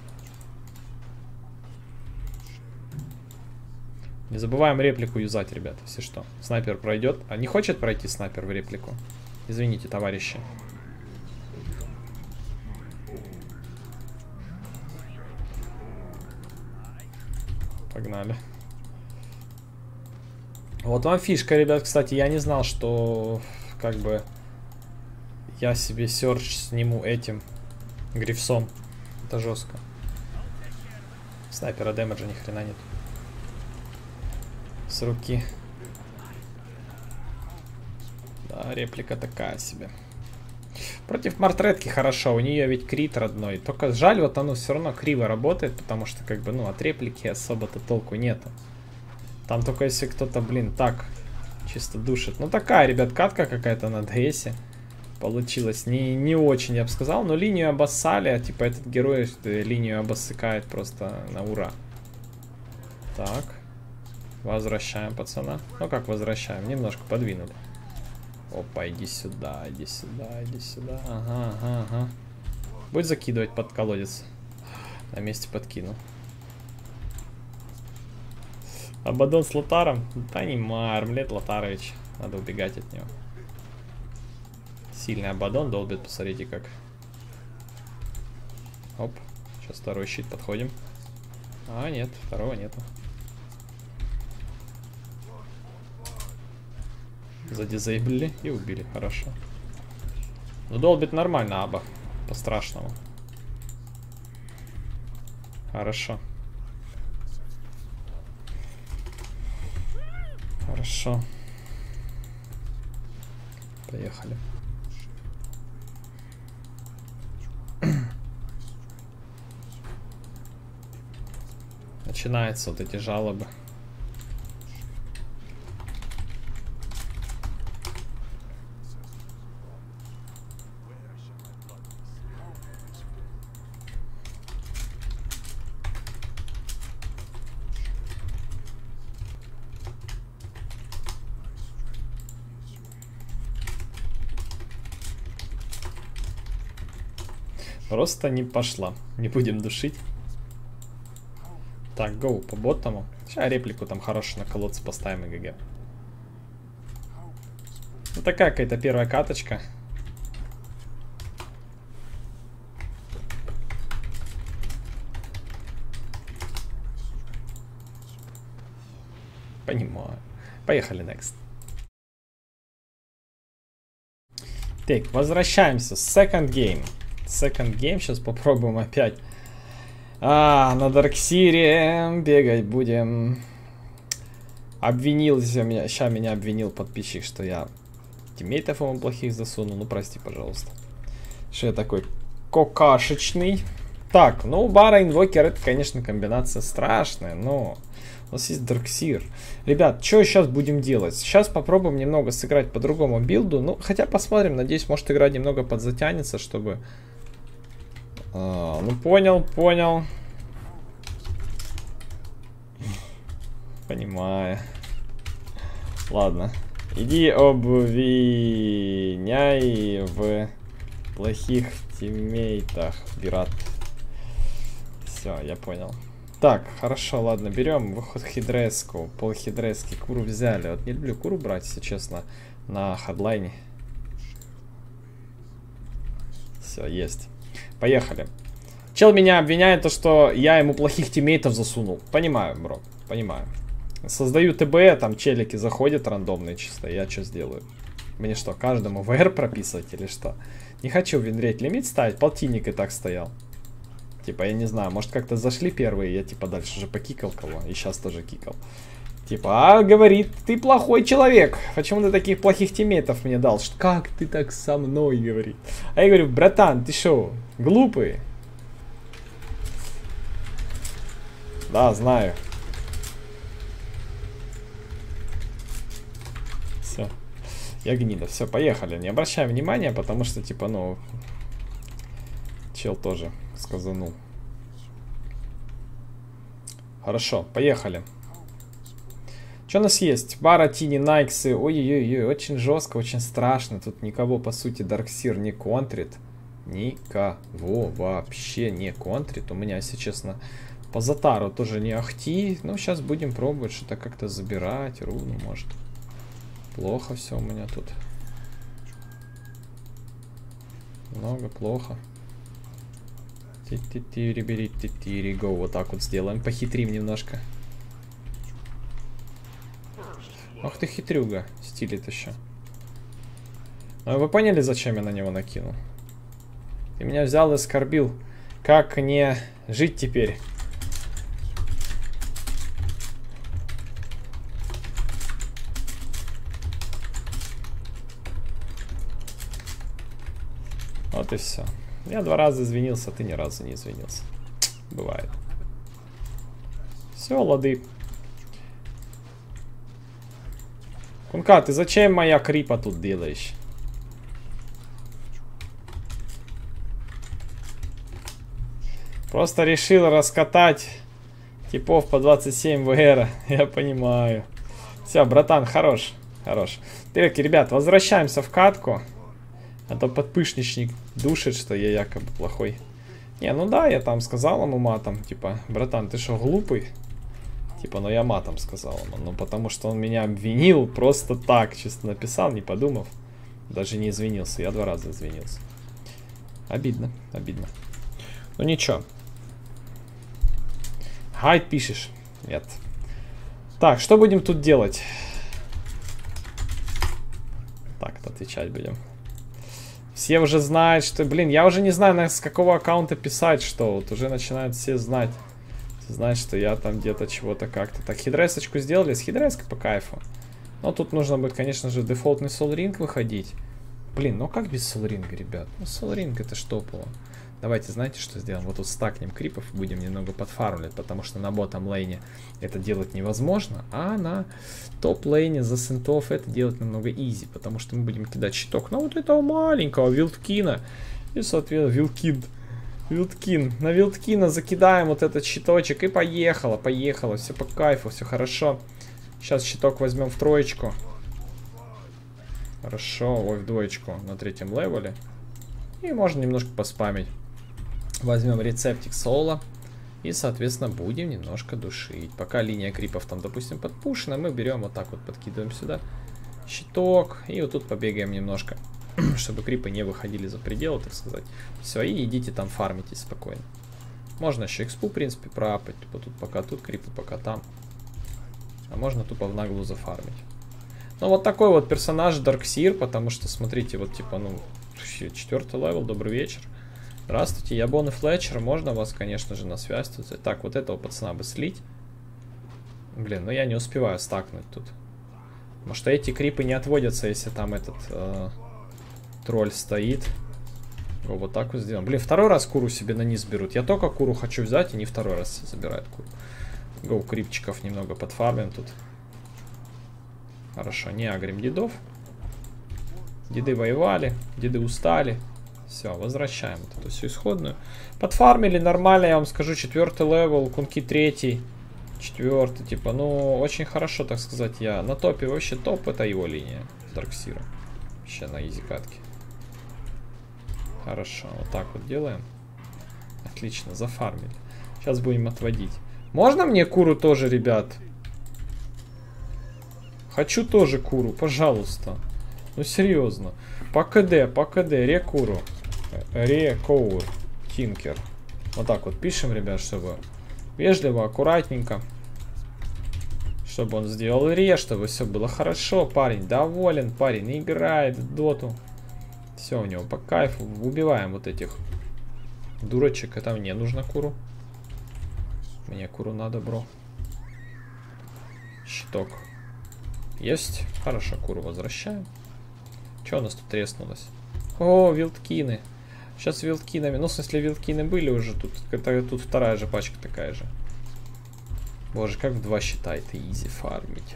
Не забываем реплику юзать, ребята, если что. Снайпер пройдет. А не хочет пройти снайпер в реплику? Извините, товарищи. Погнали. Вот вам фишка, ребят. Кстати, я не знал, что как бы я себе сердж сниму этим грифсом. Это жестко. Снайпера дэмэджа ни хрена нет. С руки. Да, реплика такая себе. Против Мартредки хорошо, у нее ведь крит родной. Только жаль, вот оно все равно криво работает, потому что как бы, ну, от реплики особо-то толку нету. Там только если кто-то, блин, так чисто душит. Ну, такая, ребят, катка какая-то на ДСе получилась. Не, не очень, я бы сказал, но линию обоссали, а типа этот герой линию обоссыкает просто на ура. Так. Возвращаем пацана. Ну, как возвращаем? Немножко подвинули. Опа, иди сюда, иди сюда, иди сюда. Ага, ага, ага. Будет закидывать под колодец. На месте подкинул. Абадон с Лотаром? Да не мармлет, Лотарович. Надо убегать от него. Сильный Абадон долбит, посмотрите как. Оп. Сейчас второй щит подходим. А, нет, второго нету. Задизейблили и убили, хорошо. Ну, долбит нормально, Аба. По-страшному. Хорошо. Хорошо. Поехали. Начинаются вот эти жалобы. Просто не пошла. Не будем душить. Так, гоу по ботому. Сейчас реплику там хорошую на колодце поставим и ГГ. Ну такая какая-то первая каточка. Понимаю. Поехали, next. Так, возвращаемся. Second game. Second game. Сейчас попробуем опять. А, на Дарксире бегать будем. Обвинился меня. Сейчас меня обвинил подписчик, что я тиммейтов ему плохих засунул. Ну, прости, пожалуйста. Что я такой какашечный. Так, ну, Бара Инвокер, это, конечно, комбинация страшная, но у нас есть Дарксир. Ребят, что сейчас будем делать? Сейчас попробуем немного сыграть по другому билду. Ну, хотя посмотрим. Надеюсь, может, игра немного подзатянется, чтобы... А, ну, понял, понял. Понимаю. Ладно. Иди обвиняй в плохих тиммейтах, пират. Все, я понял. Так, хорошо, ладно, берем выход хидреску, полхидрески, куру взяли. Вот не люблю куру брать, если честно, на хадлайне. Все, есть. Поехали. Чел меня обвиняет, то, что я ему плохих тиммейтов засунул. Понимаю, бро, понимаю. Создаю ТБ, там челики заходят рандомные чисто. Я что сделаю? Мне что, каждому ВР прописывать или что? Не хочу винрейт лимит ставить, полтинник и так стоял. Типа, я не знаю, может как-то зашли первые, я типа дальше уже покикал кого, и сейчас тоже кикал. Типа, а, говорит, ты плохой человек, почему ты таких плохих тиммейтов мне дал? Что, как ты так со мной, говорит? А я говорю, братан, ты шо, глупый? Да, знаю. Все. Я гнида. Все, поехали. Не обращай внимания, потому что, типа, ну... Чел тоже сказанул. Хорошо, поехали. Что у нас есть? Бара, Тини, Найксы. Ой-ой-ой, очень жестко, очень страшно. Тут никого, по сути, Дарксир не контрит. Никого вообще не контрит. У меня, если честно... По Затару тоже не ахти. Ну, сейчас будем пробовать что-то как-то забирать. Руну, может. Плохо все у меня тут. Много, плохо. Ти-ти-ти-ри-бери-ти-ти-ри. Го. Вот так вот сделаем. Похитрим немножко. Ах ты хитрюга. Стилит еще. Ну, вы поняли, зачем я на него накинул? Ты меня взял и оскорбил. Как не жить теперь? Вот и все. Я два раза извинился, а ты ни разу не извинился. Бывает. Все, лады. Кунка, ты зачем моя крипа тут делаешь? Просто решил раскатать типов по двадцать семь ВР. Я понимаю. Все, братан, хорош. Хорош. Так, ребят, возвращаемся в катку. А то подпышничник душит, что я якобы плохой. Не, ну да, я там сказал ему матом, типа, братан, ты что, глупый? Типа, ну я матом сказал ему. Ну потому что он меня обвинил просто так, чисто написал, не подумав. Даже не извинился, я два раза извинился. Обидно, обидно. Ну ничего. Гайд пишешь? Нет. Так, что будем тут делать? Так, отвечать будем. Все уже знают, что... Блин, я уже не знаю, с какого аккаунта писать, что. Вот уже начинают все знать. Все знают, что я там где-то чего-то как-то. Так, хидресочку сделали. С хидреской по кайфу. Но тут нужно будет, конечно же, дефолтный Soul Ring выходить. Блин, ну как без Soul Ring, ребят? Ну, Soul Ring это что было? Давайте, знаете, что сделаем? Вот тут стакнем крипов и будем немного подфармливать, потому что на ботом лейне это делать невозможно, а на топ-лейне за сентов это делать намного изи, потому что мы будем кидать щиток на вот этого маленького Вилдкина. И, соответственно, Вилдкин. Вилдкин. На Вилдкина закидаем вот этот щиточек и поехало, поехало. Все по кайфу, все хорошо. Сейчас щиток возьмем в троечку. Хорошо, ой, в двоечку на третьем левеле. И можно немножко поспамить. Возьмем рецептик соло. И, соответственно, будем немножко душить. Пока линия крипов там, допустим, подпушена, мы берем вот так вот, подкидываем сюда щиток. И вот тут побегаем немножко, чтобы крипы не выходили за пределы, так сказать. Все, и идите там фармитесь спокойно. Можно еще экспу, в принципе, проапать. Вот тут пока тут крипы, пока там. А можно тупо в наглую зафармить. Ну, вот такой вот персонаж Дарксир, потому что, смотрите, вот типа, ну, четвертый левел, добрый вечер. Здравствуйте, я Бон и Флетчер, можно вас, конечно же, на связь тут. Так, вот этого пацана бы слить. Блин, ну я не успеваю стакнуть тут. Потому что эти крипы не отводятся, если там этот э, тролль стоит. О, вот так вот сделаем. Блин, второй раз куру себе на низ берут. Я только куру хочу взять, и не второй раз забирают куру. Гоу, крипчиков немного подфармим тут. Хорошо, не агрим дедов. Деды воевали, деды устали. Все, возвращаем вот эту всю исходную. Подфармили нормально, я вам скажу, четвертый левел, кунки третий, четвертый, типа, ну, очень хорошо, так сказать, я на топе, вообще топ, это его линия, Дарксира. Вообще на изи катке. Хорошо, вот так вот делаем. Отлично, зафармили. Сейчас будем отводить. Можно мне куру тоже, ребят? Хочу тоже куру, пожалуйста. Ну, серьезно. По КД, по КД, рекуру. Рекоур. Тинкер. Вот так вот пишем, ребят, чтобы вежливо, аккуратненько. Чтобы он сделал ре, чтобы все было хорошо. Парень доволен, парень играет в доту. Все у него по кайфу. Убиваем вот этих дурочек. Это мне нужно куру. Мне куру надо, бро. Щиток. Есть. Хорошо, куру возвращаем. Что у нас тут треснулось? О, вилдкины. Сейчас вилдкинами. Ну, в смысле, вилдкины были уже. Тут, это, тут вторая же пачка такая же. Боже, как в два щита это изи фармить.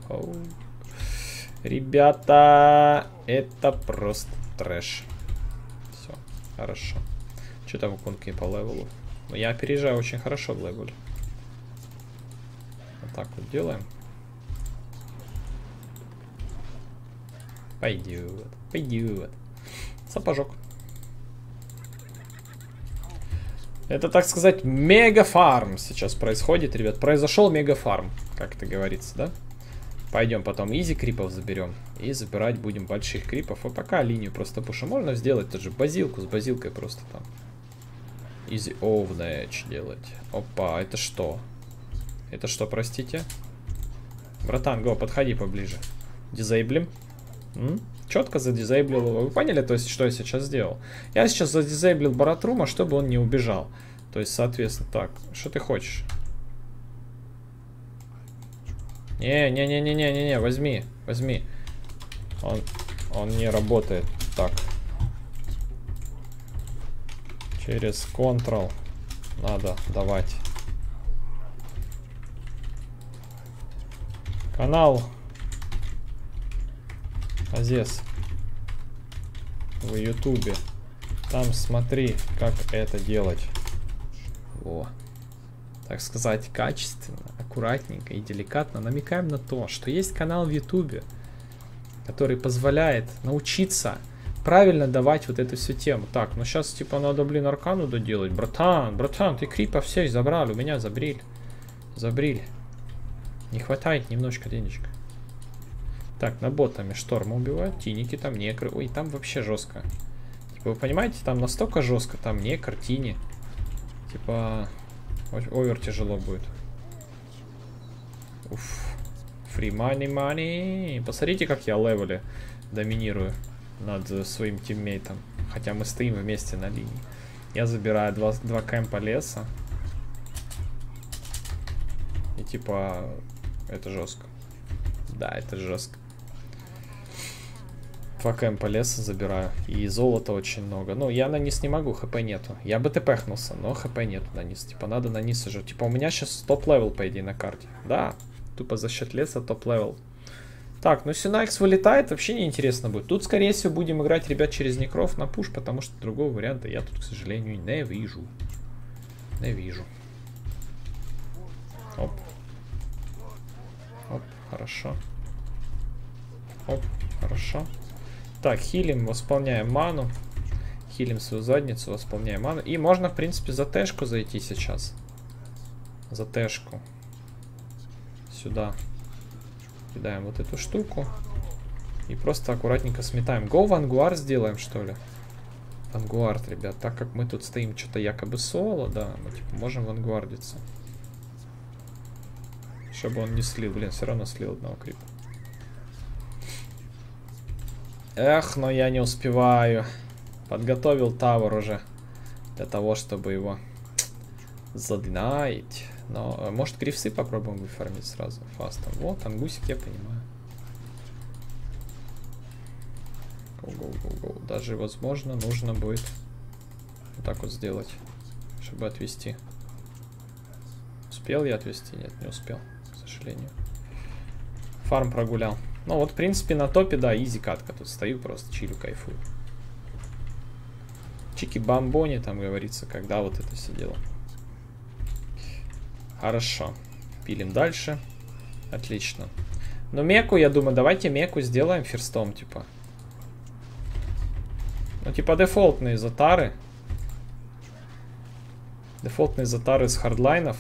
Ребята, это просто трэш. Все, хорошо. Что там у конки по левелу? Ну, я опережаю очень хорошо в левеле. Вот так вот делаем. Пойдет, пойдет. Сапожок. Это, так сказать, мегафарм сейчас происходит, ребят. Произошел мегафарм, как это говорится, да? Пойдем потом изи крипов заберем. И забирать будем больших крипов. А пока линию просто пуша. Можно сделать тоже базилку с базилкой просто там. Изи овнэч делать. Опа, это что? Это что, простите? Братан, го, подходи поближе. Дизейблим. М? Четко задизейблил его. Вы поняли, то есть, что я сейчас сделал? Я сейчас задизейблил Баратрума, чтобы он не убежал. То есть, соответственно, так, что ты хочешь? Не-не-не-не-не-не, возьми, возьми. Он, он не работает так. Через Ctrl надо давать. Канал Азес в Ютубе. Там смотри, как это делать. Во. Так сказать, качественно, аккуратненько и деликатно намекаем на то, что есть канал в Ютубе, который позволяет научиться правильно давать вот эту всю тему. Так, ну сейчас типа надо, блин, аркану доделать. Братан, братан, ты крипа всех забрал, у меня забрили. Забрили. Не хватает немножко денежка. Так, на ботами шторма убивают, тиники там некры. Ой, там вообще жестко. Типа, вы понимаете, там настолько жестко, там не картине. Типа, овер тяжело будет. Уф. Free money, money. Посмотрите, как я левеле доминирую над своим тиммейтом. Хотя мы стоим вместе на линии. Я забираю два, два кемпа леса. И типа, это жестко. Да, это жестко. Два кемпа леса забираю. И золота очень много. Ну, я на низ не могу, хп нету. Я бы тпхнулся, но хп нету на низ. Типа, надо на низ уже. Типа, у меня сейчас топ-левел, по идее, на карте. Да, тупо за счет леса топ-левел. Так, ну Синайкс вылетает, вообще неинтересно будет. Тут, скорее всего, будем играть, ребят, через некров на пуш, потому что другого варианта я тут, к сожалению, не вижу. Не вижу. Оп. Оп, хорошо. Оп, хорошо. Так, хилим, восполняем ману. Хилим свою задницу, восполняем ману. И можно, в принципе, за тэшку зайти сейчас. За тэшку. Сюда. Кидаем вот эту штуку. И просто аккуратненько сметаем. Го вангуар сделаем, что ли? Вангуард, ребят. Так как мы тут стоим что-то якобы соло, да, мы типа можем вангуардиться. Чтобы он не слил. Блин, все равно слил одного крипа. Эх, но я не успеваю. Подготовил тавер уже. Для того, чтобы его задинать. Но, может, грифсы попробуем выфармить сразу фастом. Вот, ангусик, я понимаю. Go, go, go, go. Даже, возможно, нужно будет вот так вот сделать, чтобы отвести. Успел я отвести? Нет, не успел, к сожалению. Фарм прогулял. Ну вот, в принципе, на топе, да, изи катка. Тут стою, просто чилю, кайфую. Чики-бамбони, там говорится, когда вот это все дело. Хорошо. Пилим дальше. Отлично. Но меку, я думаю, давайте меку сделаем ферстом, типа. Ну, типа, дефолтные затары. Дефолтные затары с хардлайнов.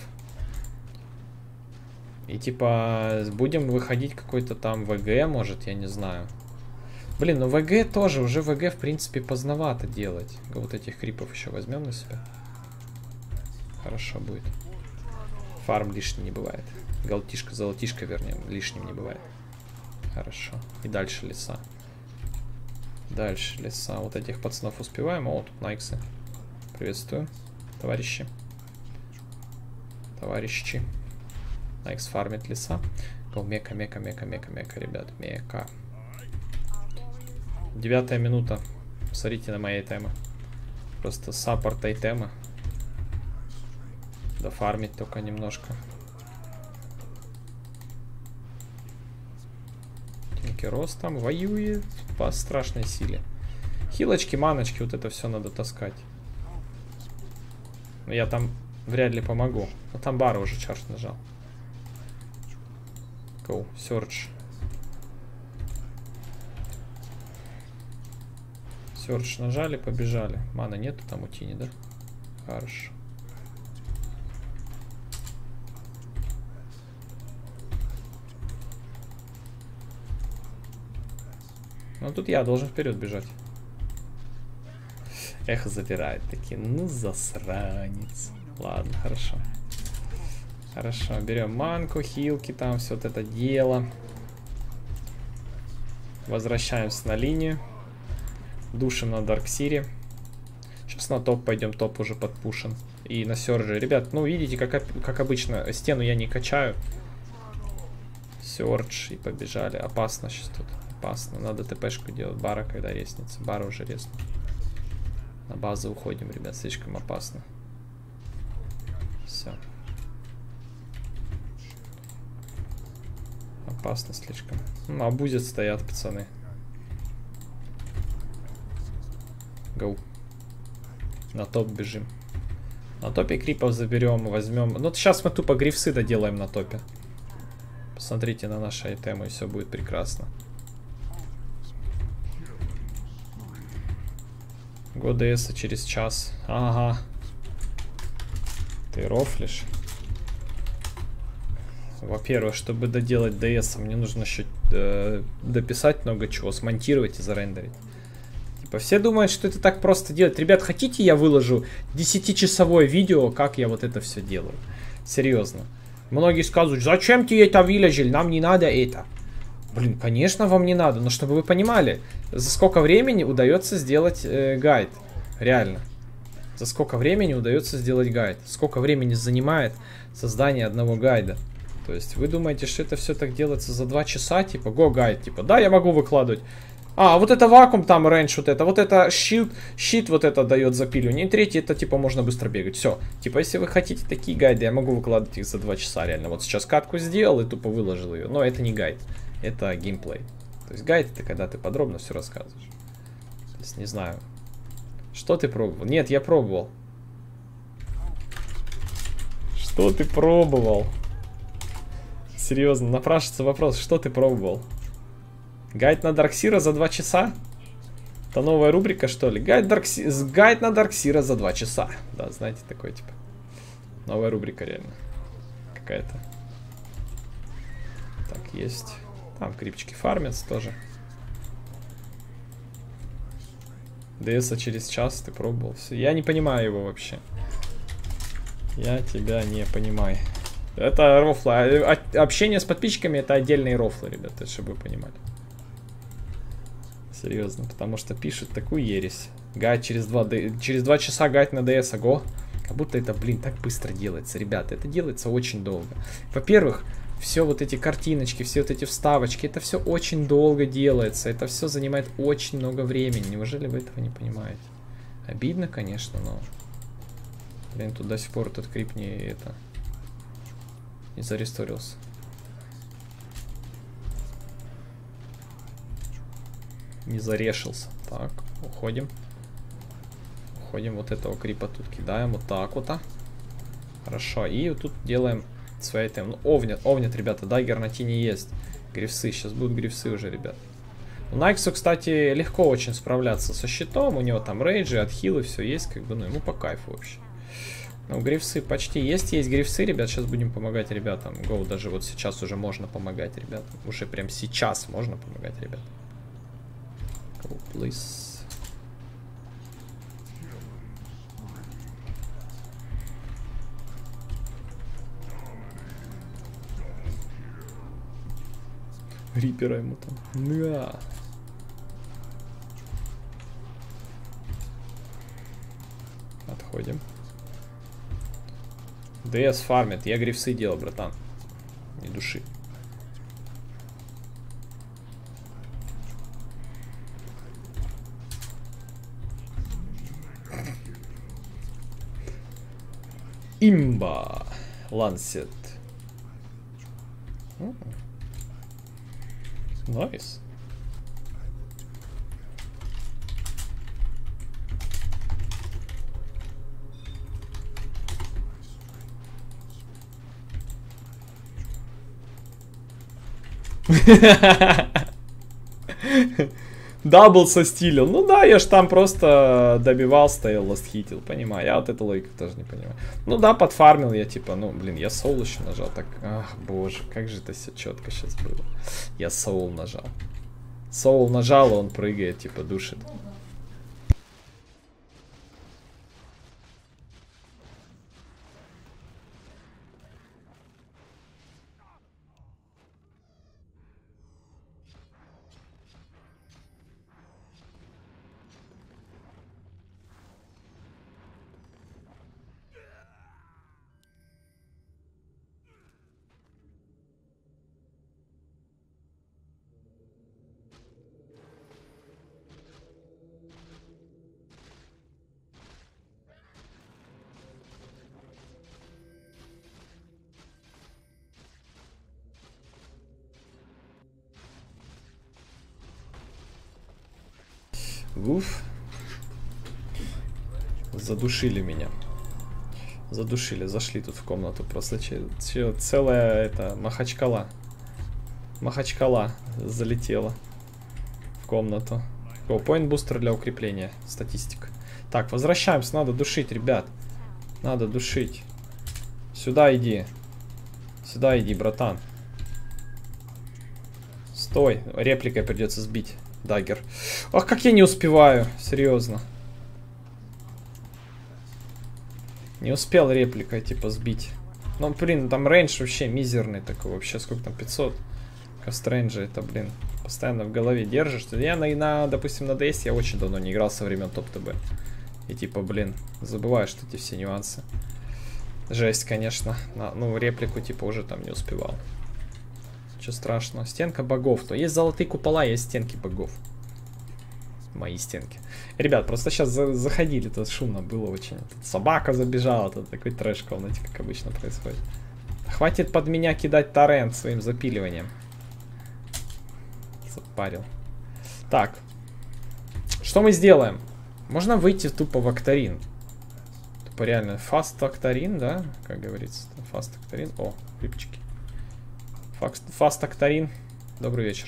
И типа будем выходить какой-то там ВГ, может, я не знаю. Блин, ну ВГ тоже, уже ВГ в принципе поздновато делать. Вот этих крипов еще возьмем на себя. Хорошо будет. Фарм лишний не бывает. Голтишка, золотишка, вернее, лишним не бывает. Хорошо. И дальше леса. Дальше леса. Вот этих пацанов успеваем. О, тут найксы. Приветствую, товарищи. Товарищи. Найкс фармит леса. О, мека, мека, мека, мека, мека, ребят. Мека. Девятая минута. Смотрите на мои темы. Просто саппорт темы. Дофармить только немножко. Тинкерос там воюет по страшной силе. Хилочки, маночки, вот это все надо таскать. Но я там вряд ли помогу. Но там Бара уже чарж нажал. Go, search. Search нажали, побежали. Мана нету там у Тини, да? Хорошо. Ну тут я должен вперед бежать. Эхо забирает такие. Ну засранец. Ладно, хорошо. Хорошо, берем манку, хилки, там все вот это дело. Возвращаемся на линию. Душим на Дарксире. Сейчас на топ пойдем, топ уже подпушен. И на Сёрже. Ребят, ну видите, как, как обычно, стену я не качаю. Сёрдж и побежали. Опасно сейчас тут. Опасно. Надо ТПшку делать. Бара когда резнится. Бара уже резнул. На базу уходим, ребят. Слишком опасно. Все. Опасно слишком. Ну, а будет стоят пацаны. Гоу. На топ бежим. На топе крипов заберем, возьмем. Ну, сейчас мы тупо грифсы доделаем на топе. Посмотрите на наши айтемы, и все будет прекрасно. Го ДС через час. Ага. Ты рофлишь. Во-первых, чтобы доделать ДС, мне нужно еще э, дописать много чего, смонтировать и зарендерить. Типа все думают, что это так просто делать. Ребят, хотите, я выложу десятичасовое видео, как я вот это все делаю? Серьезно. Многие скажут, зачем тебе это выложил, нам не надо это. Блин, конечно, вам не надо, но чтобы вы понимали, за сколько времени удается сделать э, гайд. Реально. За сколько времени удается сделать гайд. Сколько времени занимает создание одного гайда. То есть вы думаете, что это все так делается за два часа, типа, го гайд, типа, да, я могу выкладывать. А, вот это вакуум, там рейндж, вот это, вот это щит, щит вот это дает запиливание. И третий, это типа можно быстро бегать. Все. Типа, если вы хотите такие гайды, я могу выкладывать их за два часа, реально. Вот сейчас катку сделал и тупо выложил ее. Но это не гайд, это геймплей. То есть гайд это когда ты подробно все рассказываешь. То есть, не знаю. Что ты пробовал? Нет, я пробовал. Что ты пробовал? Серьезно, напрашивается вопрос, что ты пробовал? Гайд на Дарксира за два часа? Это новая рубрика, что ли? Гайд, Даркси... Гайд на Дарксира за два часа. Да, знаете, такой типа. Новая рубрика реально. Какая-то. Так, есть. Там крипчики фармятся тоже. ДСа через час ты пробовал. Все. Я не понимаю его вообще. Я тебя не понимаю. Это рофлы. Общение с подписчиками это отдельные рофлы, ребята, чтобы вы понимали. Серьезно, потому что пишут такую ересь. Гайд через два, через два часа гайд на ДС, го. Как будто это, блин, так быстро делается. Ребята, это делается очень долго. Во-первых, все вот эти картиночки, все вот эти вставочки, это все очень долго делается. Это все занимает очень много времени. Неужели вы этого не понимаете? Обидно, конечно, но... Блин, тут до сих пор этот крип не это... Не заресторился. Не зарешился. Так, уходим. Уходим, вот этого крипа тут кидаем. Вот так вот. А. Хорошо. И вот тут делаем свои темы. Ну, овнят, овнят, ребята. Дайгер на тени есть. Грифсы. Сейчас будут грифсы уже, ребят. У Найксу, кстати, легко очень справляться со щитом. У него там рейджи, отхилы, все есть. Как бы, ну, ему по кайфу вообще. Ну, грифсы почти есть. Есть грифсы, ребят. Сейчас будем помогать ребятам. Гоу, даже вот сейчас уже можно помогать ребятам. Уже прям сейчас можно помогать ребятам. Go, please. Рипера ему там. Да. Отходим. ДС фармит. Я грифсы делал, братан. Не души. Имба. Лансет. Найс. Дабл состилил. Ну да, я ж там просто добивал, стоял, ласт-хитил. Понимаю, я вот эту логику тоже не понимаю. Ну да, подфармил я, типа, ну, блин, я соул еще нажал. Так, ах, боже, как же это все четко сейчас было. Я соул нажал. Соул нажал, и он прыгает, типа, душит. Уф. Задушили меня. Задушили, зашли тут в комнату. Просто че, че, целая это Махачкала. Махачкала залетела в комнату. О, point бустер для укрепления. Статистика. Так, возвращаемся. Надо душить, ребят. Надо душить. Сюда иди. Сюда иди, братан. Стой. Репликой придется сбить. Даггер. Ах, как я не успеваю. Серьезно. Не успел репликой, типа, сбить. Ну, блин, там рейндж вообще мизерный такой. Вообще, сколько там, пятьсот? Кострейнджа, это, блин, постоянно в голове держишь. Я, на, на, допустим, на ди эс я очень давно не играл со времен топ-ТБ. И, типа, блин, забываешь эти все нюансы. Жесть, конечно. На, ну, реплику, типа, уже там не успевал. Ничего страшного. Стенка богов. То есть золотые купола, есть стенки богов. Мои стенки. Ребят, просто сейчас за заходили, тут шумно было очень. Тут собака забежала, тут такой трэш в комнате, как обычно происходит. Хватит под меня кидать торрент своим запиливанием. Запарил. Так. Что мы сделаем? Можно выйти тупо в Октарин. Тупо реально фаст Октарин, да? Как говорится. Фаст Октарин. О, крипчики. Фаст Октарин. Добрый вечер.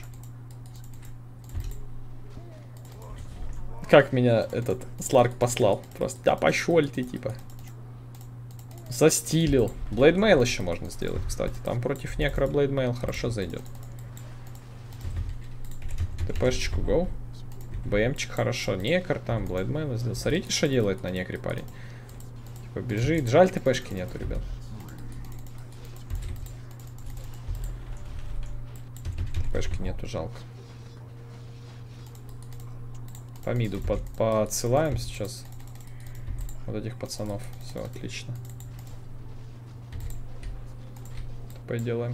Как меня этот Сларк послал. Просто, да пошел ты, типа. Застилил. Блейдмейл еще можно сделать, кстати. Там против некро Блейдмейл хорошо зайдет. ТПшечку гоу. БМчик хорошо. Некр там, Блейдмейл сделал. Смотрите, что делает на некре парень. Типа бежит. Жаль, ТПшки нету, ребят. ТПшки нету, жалко. По миду под, подсылаем сейчас вот этих пацанов. Все, отлично. ТП делаем.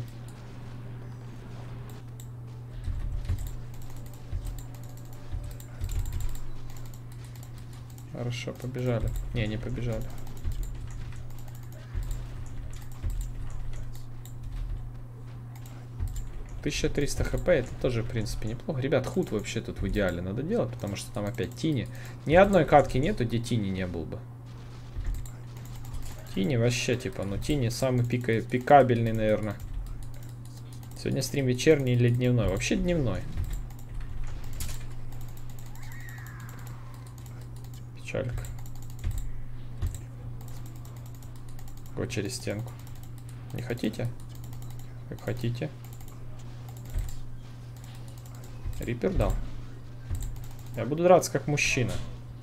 Хорошо, побежали. Не, не побежали. тысяча триста хп, это тоже, в принципе, неплохо. Ребят, худ вообще тут в идеале надо делать, потому что там опять Тини. Ни одной катки нету, где Тини не был бы. Тини вообще, типа, ну Тини самый пика пикабельный, наверное. Сегодня стрим вечерний или дневной? Вообще дневной. Печалька. Го через стенку. Не хотите? Как хотите. Рипер дал. Я буду драться как мужчина.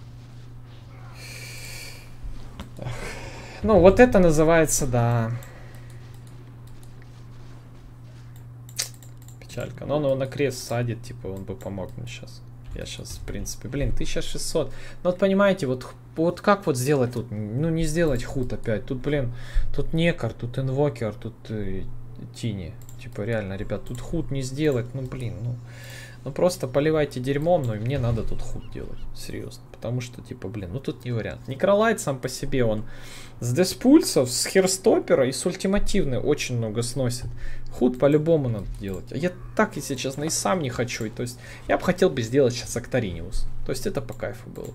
Ну, вот это называется, да. Печалька. Но он его на крест садит, типа, он бы помог мне сейчас. Я сейчас, в принципе, блин, тысяча шестьсот. Ну вот понимаете, вот, вот как вот сделать тут? Ну не сделать худ опять. Тут, блин, тут некор, тут инвокер, тут э, тини. Типа реально, ребят, тут худ не сделать. Ну блин, ну, ну просто поливайте дерьмом, но и мне надо тут худ делать. Серьезно. Потому что, типа, блин, ну тут не вариант. Некролайт сам по себе, он с деспульсов, с херстопера и с ультимативной очень много сносит. Худ по-любому надо делать. А я так, если честно, и сам не хочу. И, то есть я бы хотел бы сделать сейчас Актариниус. То есть это по кайфу было.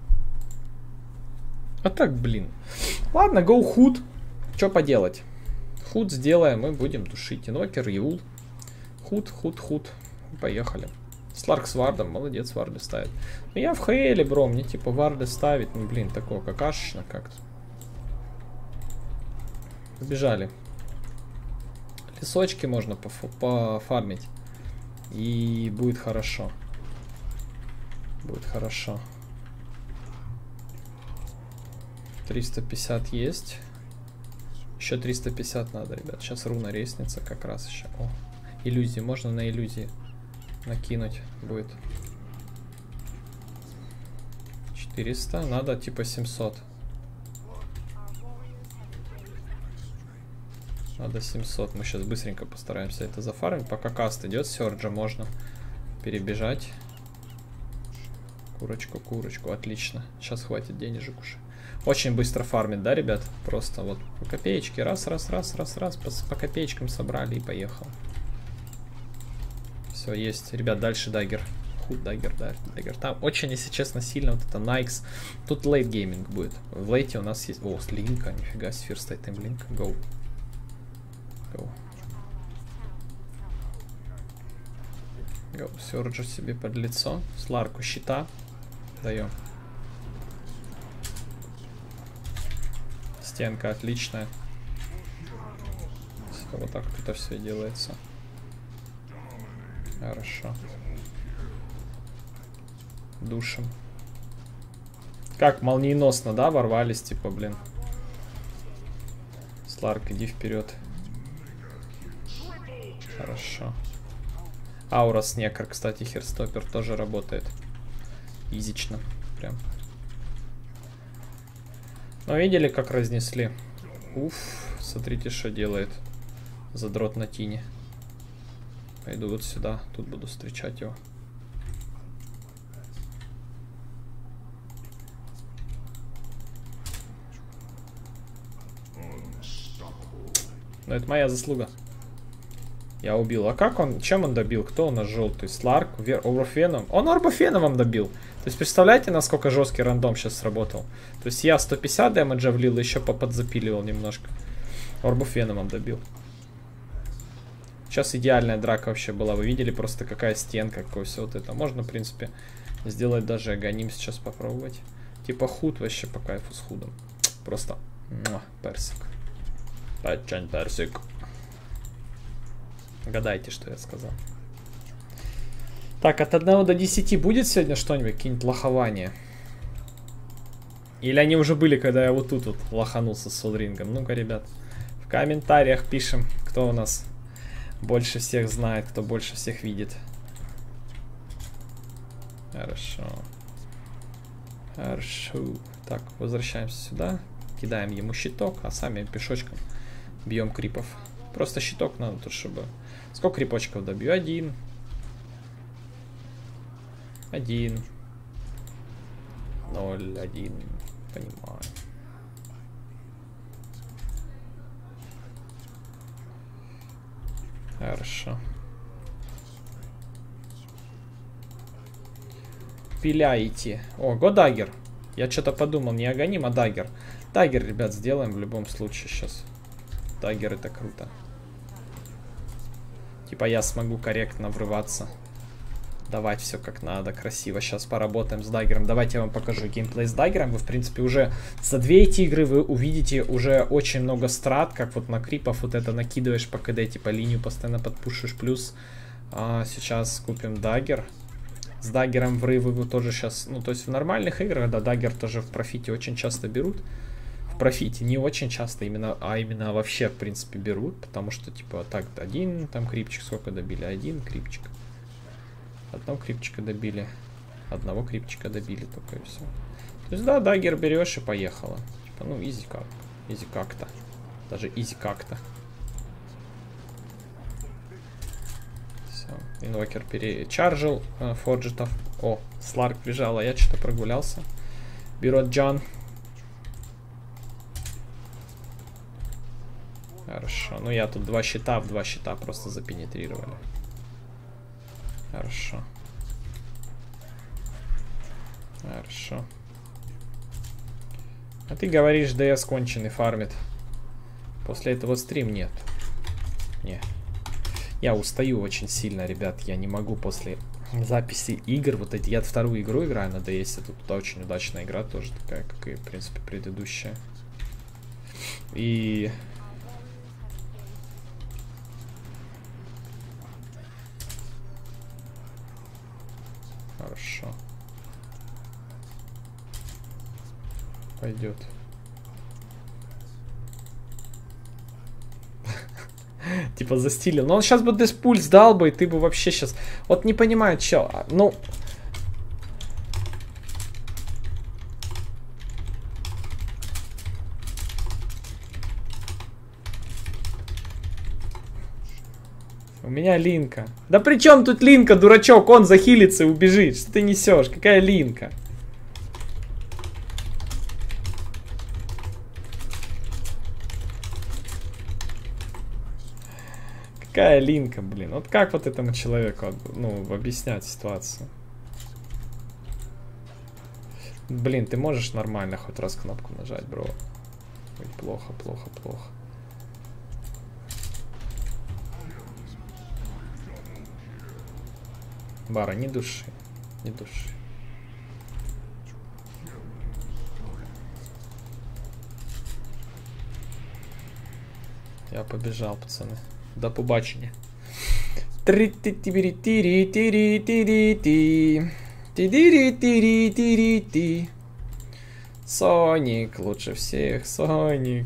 А так, блин. Ладно, go худ. Что поделать? Худ сделаем, мы будем душить. Инвокер, Юл. Худ, худ, худ. Поехали. Сларк с вардом, молодец, варды ставит. Но я в ХЛе, бро, мне типа варды ставить, ну блин, такого какашечно как-то. Побежали. Лесочки можно пофармить. И будет хорошо. Будет хорошо. триста пятьдесят есть. Еще триста пятьдесят надо, ребят. Сейчас руна ресница как раз еще. О, иллюзии. Можно на иллюзии накинуть будет. четыреста. Надо типа семьсот. Надо семьсот. Мы сейчас быстренько постараемся это зафармить. Пока каст идет, Сёрджа можно перебежать. Курочку, курочку. Отлично. Сейчас хватит денежек уже. Очень быстро фармит, да, ребят? Просто вот по копеечке. Раз, раз, раз, раз, раз. По, по копеечкам собрали и поехал. Все, есть. Ребят, дальше даггер. Худ, даггер, да, даггер. Там очень, если честно, сильно вот это Найкс. Тут лейт гейминг будет. В лейте у нас есть... О, с линка, нифига, с фирст айтем линк. Гоу. Гоу. Гоу. Сёрджу себе под лицо. Сларку щита. Даем. Стенка отличная. Вот так это все делается. Хорошо. Душим. Как молниеносно, да, ворвались, типа, блин. Сларк, иди вперед. Хорошо. Аура снекер, кстати, херстопер тоже работает. Изично. Прям. Но видели, как разнесли? Уф, смотрите, что делает задрот на тине. Пойду вот сюда, тут буду встречать его. Но это моя заслуга. Я убил. А как он? Чем он добил? Кто у нас желтый? Сларк? Орбофеном? Он Орбофеном добил. То есть представляете, насколько жесткий рандом сейчас сработал? То есть я сто пятьдесят дэмэджа влил, еще поподзапиливал немножко. Орбофеном добил. Сейчас идеальная драка вообще была. Вы видели просто какая стенка, какое все вот это. Можно, в принципе, сделать даже агоним сейчас попробовать. Типа худ вообще по кайфу с худом. Просто муа, персик. Очень персик. Гадайте, что я сказал. Так, от одного до десяти будет сегодня что-нибудь? Какие-нибудь лохования? Или они уже были, когда я вот тут вот лоханулся с солрингом? Ну-ка, ребят, в комментариях пишем, кто у нас больше всех знает, кто больше всех видит. Хорошо. Хорошо. Так, возвращаемся сюда. Кидаем ему щиток, а сами пешочком бьем крипов. Просто щиток надо тут, чтобы... Сколько крипочков добью? Один. Один. Ноль, один. Понимаю. Хорошо. Пиляете. О, го даггер. Я что-то подумал, не агоним, а даггер. Даггер, ребят, сделаем в любом случае сейчас. Даггер это круто. Типа я смогу корректно врываться. Давать все как надо, красиво. Сейчас поработаем с даггером. Давайте я вам покажу геймплей с даггером. Вы, в принципе, уже за две эти игры вы увидите уже очень много страт. Как вот на крипов вот это накидываешь по КД, типа линию постоянно подпушишь. Плюс а, сейчас купим даггер. С даггером врывы вы тоже сейчас... Ну, то есть в нормальных играх, да, даггер тоже в профите очень часто берут. В профите не очень часто, именно, а именно вообще, в принципе, берут, потому что, типа, так, один там крипчик, сколько добили? Один крипчик. Одного крипчика добили. Одного крипчика добили, только и все. То есть, да, дагер берешь и поехала. Типа, ну, изи как. Изи как-то. Даже изи как-то. Все. Инвокер перечаржил э, форджетов. О, Сларк бежал, а я что-то прогулялся. Берет Джан. Хорошо. Ну, я тут два щита в два щита просто запенетрировали. Хорошо. Хорошо. А ты говоришь, ДС конченый фармит. После этого стрим нет. Не. Я устаю очень сильно, ребят. Я не могу после записи игр. Вот эти. Я вторую игру играю на ДС. Тут очень удачная игра. Тоже такая, как и, в принципе, предыдущая. И... Хорошо. Пойдет. Типа застилил. Но он сейчас бы диспульс дал бы, и ты бы вообще сейчас... Вот не понимаю, чел. Ну... У меня линка. Да при чем тут линка, дурачок? Он захилится и убежит. Что ты несешь? Какая линка? Какая линка, блин? Вот как вот этому человеку, ну, объяснять ситуацию? Блин, ты можешь нормально хоть раз кнопку нажать, бро? Ой, плохо, плохо, плохо. Бара, не души, не души. Я побежал, пацаны. До побачення. Соник, лучше всех, Соник.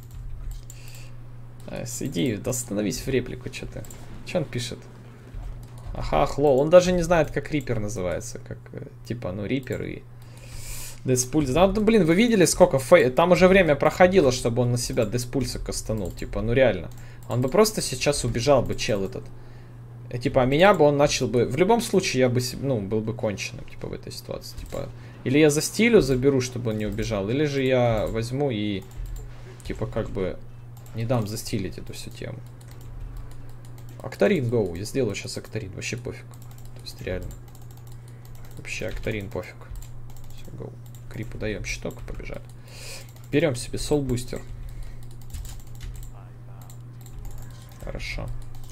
Иди, остановись в реплику, что ты. Что он пишет? Ага, лол. Он даже не знает, как Рипер называется. Как, типа, ну, Рипер и... Деспульс. Да, ну, блин, вы видели, сколько фей... Там уже время проходило, чтобы он на себя Деспульса кастанул. Типа, ну, реально. Он бы просто сейчас убежал бы, чел этот. И, типа, а меня бы он начал бы... В любом случае, я бы, ну, был бы конченым, типа, в этой ситуации. Типа, или я за стилю заберу, чтобы он не убежал, или же я возьму и, типа, как бы, не дам застилить эту всю тему. Акторин, гоу. Я сделаю сейчас Акторин. Вообще пофиг. То есть, реально. Вообще, Акторин пофиг. Все, гоу. Крипу даем щиток и побежали. Берем себе Soul Booster. Хорошо.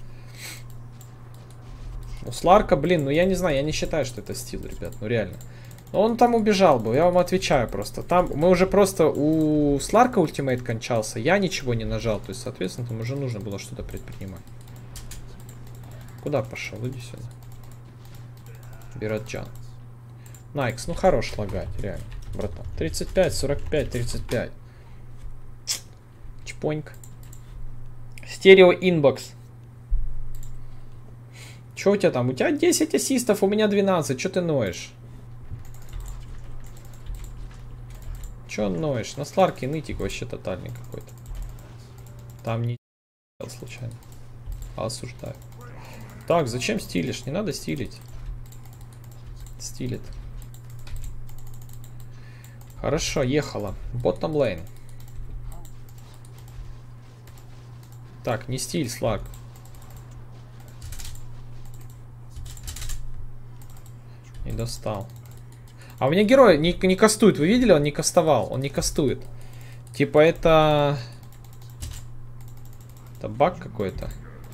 У Сларка, блин, ну я не знаю, я не считаю, что это стил, ребят, ну реально. Но он там убежал бы, я вам отвечаю просто. Там мы уже просто у Сларка ультимейт кончался, я ничего не нажал, то есть, соответственно, там уже нужно было что-то предпринимать. Куда пошел? Иди сюда. Бираджан. Найкс, ну хорош лагать, реально, братан. тридцать пять, сорок пять, тридцать пять. Чпоньк. Стерео инбокс. Че у тебя там? У тебя десять ассистов, у меня двенадцать. Че ты ноешь? Че ноешь? На Сларке нытик вообще тотальный какой-то. Там не случайно. Осуждаю. Так, зачем стилишь? Не надо стилить. Стилит. Хорошо, ехала. Bottom lane. Так, не стиль, Сларк. Не достал. А у меня герой не, не кастует. Вы видели? Он не кастовал. Он не кастует. Типа это... Это баг какой-то.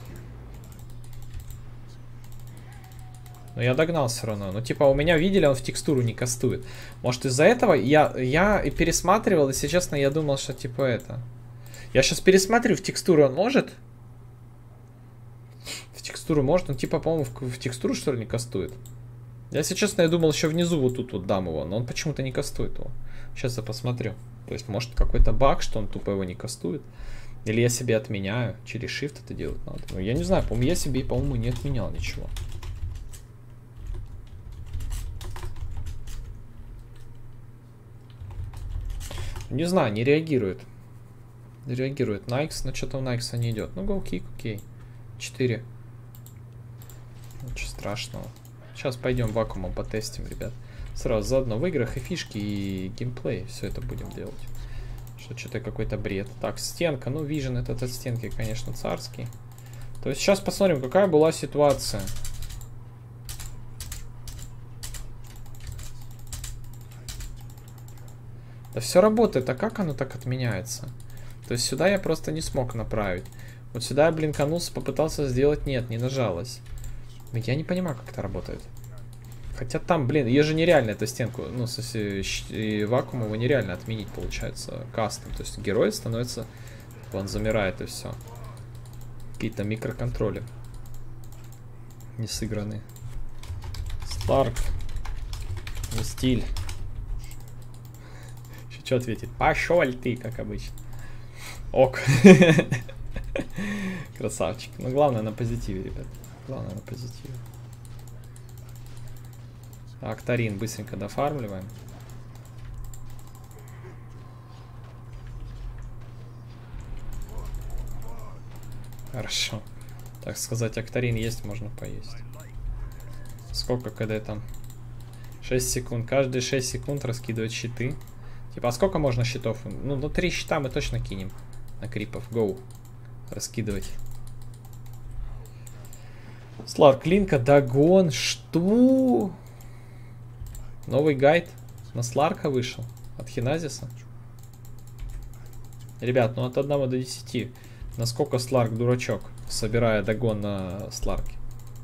Но я догнал все равно. Ну, типа, у меня, видели, он в текстуру не кастует. Может, из-за этого я, я и пересматривал, если честно, я думал, что, типа, это... Я сейчас пересматриваю, в текстуру он может? В текстуру может? Он, типа, по-моему, в, в текстуру, что ли, не кастует? Я, если честно, я думал, еще внизу вот тут вот дам его, но он почему-то не кастует его. Сейчас я посмотрю. То есть, может, какой-то баг, что он тупо его не кастует. Или я себе отменяю. Через Shift это делать надо. Ну, я не знаю, по-моему, я себе, по-моему, не отменял ничего. Не знаю, не реагирует. Не реагирует на Икс, но что-то у Найкса не идет. Ну, гоу-кик, окей. четыре. Ничего страшного. Сейчас пойдем вакуумом потестим, ребят. Сразу заодно в играх и фишки, и геймплей. Все это будем делать. Что что-то какой-то бред. Так, стенка. Ну, Vision этот от стенки, конечно, царский. То есть сейчас посмотрим, какая была ситуация. Да все работает, а как оно так отменяется? То есть сюда я просто не смог направить. Вот сюда я блинканулся, попытался сделать, нет, не нажалось. Я не понимаю, как это работает. Хотя там, блин, ее же нереально эту стенку, ну, в смысле, вакуум его нереально отменить, получается, кастом. То есть герой становится, он замирает и все. Какие-то микроконтроли не сыграны. Сларк. Не стиль. Что ответить? Пошел ты, как обычно. Ок. Красавчик. Но главное на позитиве, ребят. Главное на позитиве. Так, Тарин быстренько дофармливаем. Хорошо. Так сказать, Актарин есть, можно поесть. Сколько, когда там? шесть секунд. Каждые шесть секунд раскидывать щиты. Типа, а сколько можно щитов? Ну, ну, три щита мы точно кинем на крипов. Гоу. Раскидывать. Сларк, Линка, Дагон. Что? Новый гайд на Сларка вышел. От Хиназиса. Ребят, ну от одного до десяти. Насколько Сларк дурачок, собирая Дагон на Сларке.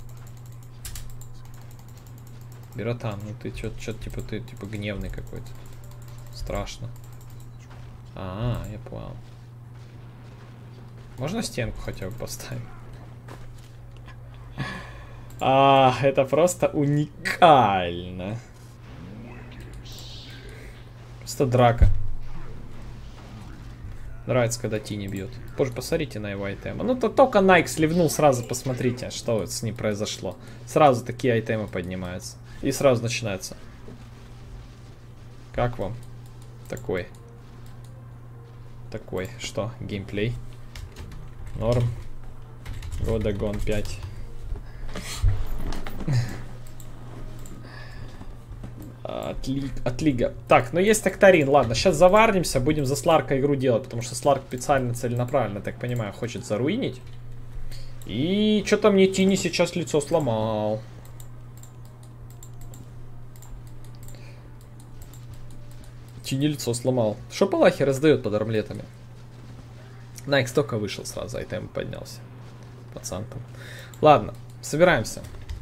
Биротан, ну ты что-то типа ты типа гневный какой-то. Страшно. А, я понял. Можно стенку хотя бы поставить? А, это просто уникально. Просто драка. Нравится, когда Тини бьет. Позже посмотрите на его айтемы. Ну, то только Найк сливнул, сразу посмотрите, что с ним произошло. Сразу такие айтемы поднимаются. И сразу начинается. Как вам? Такой. Такой. Что? Геймплей. Норм. Годагон пять. Отли... Отлига. Так, ну есть Актарин. Ладно, сейчас заварнимся, будем за Сларка игру делать, потому что Сларк специально, целенаправленно, так понимаю, хочет заруинить. И что-то мне Тини сейчас лицо сломал. Тини лицо сломал. Что Палахи раздает под армлетами? Найкс только вышел сразу, айтем поднялся. Пацан там. Ладно, собираемся.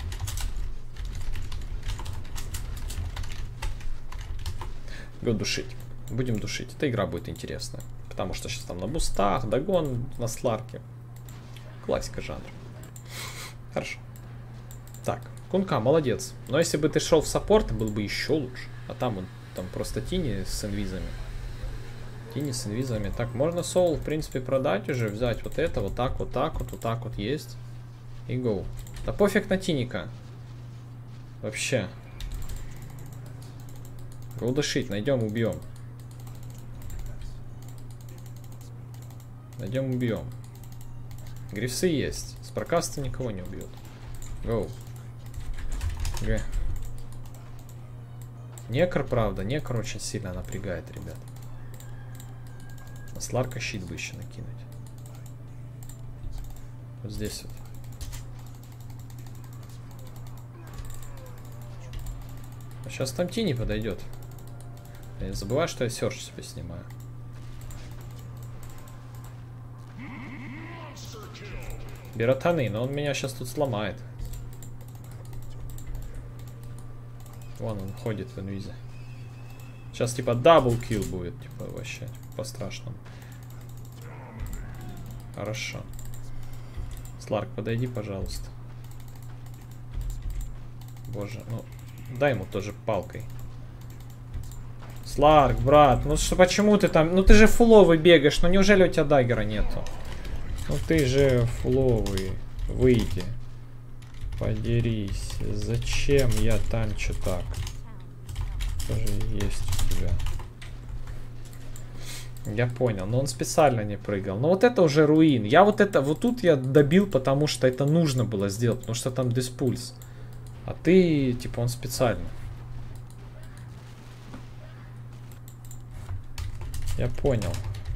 Го душить. Будем душить. Эта игра будет интересная. Потому что сейчас там на бустах, Дагон на Сларке. Классика жанра. Хорошо. Так, Кунка, молодец. Но если бы ты шел в саппорт, был бы еще лучше. А там он там просто Тини с инвизами. Тини с инвизами. Так, можно Соул, в принципе, продать уже, взять вот это, вот так, вот так, вот, вот так вот есть. И гоу. Да пофиг на Тиника. Вообще. Гоу душить, найдем, убьем. Найдем, убьем. Грифсы есть. С прокаста никого не убьет. Гоу. Г. Некр, правда. Некр очень сильно напрягает, ребят. На Сларка щит бы еще накинуть. Вот здесь вот. А сейчас там Тини подойдет. Я не забываю, что я серж себе снимаю. Биротаны, но он меня сейчас тут сломает. Вон он ходит в инвизе. Сейчас типа дабл килл будет, типа вообще по-страшному. Хорошо. Сларк, подойди, пожалуйста. Боже, ну дай ему тоже палкой. Сларк, брат, ну что, почему ты там? Ну ты же фуловый бегаешь, ну неужели у тебя даггера нету? Ну ты же фуловый. Выйди. Подерись. Зачем я танчу так? Что же есть у тебя? Я понял, но он специально не прыгал. Но вот это уже руин. Я вот это, вот тут я добил, потому что это нужно было сделать. Потому что там диспульс. А ты, типа, он специально. Я понял.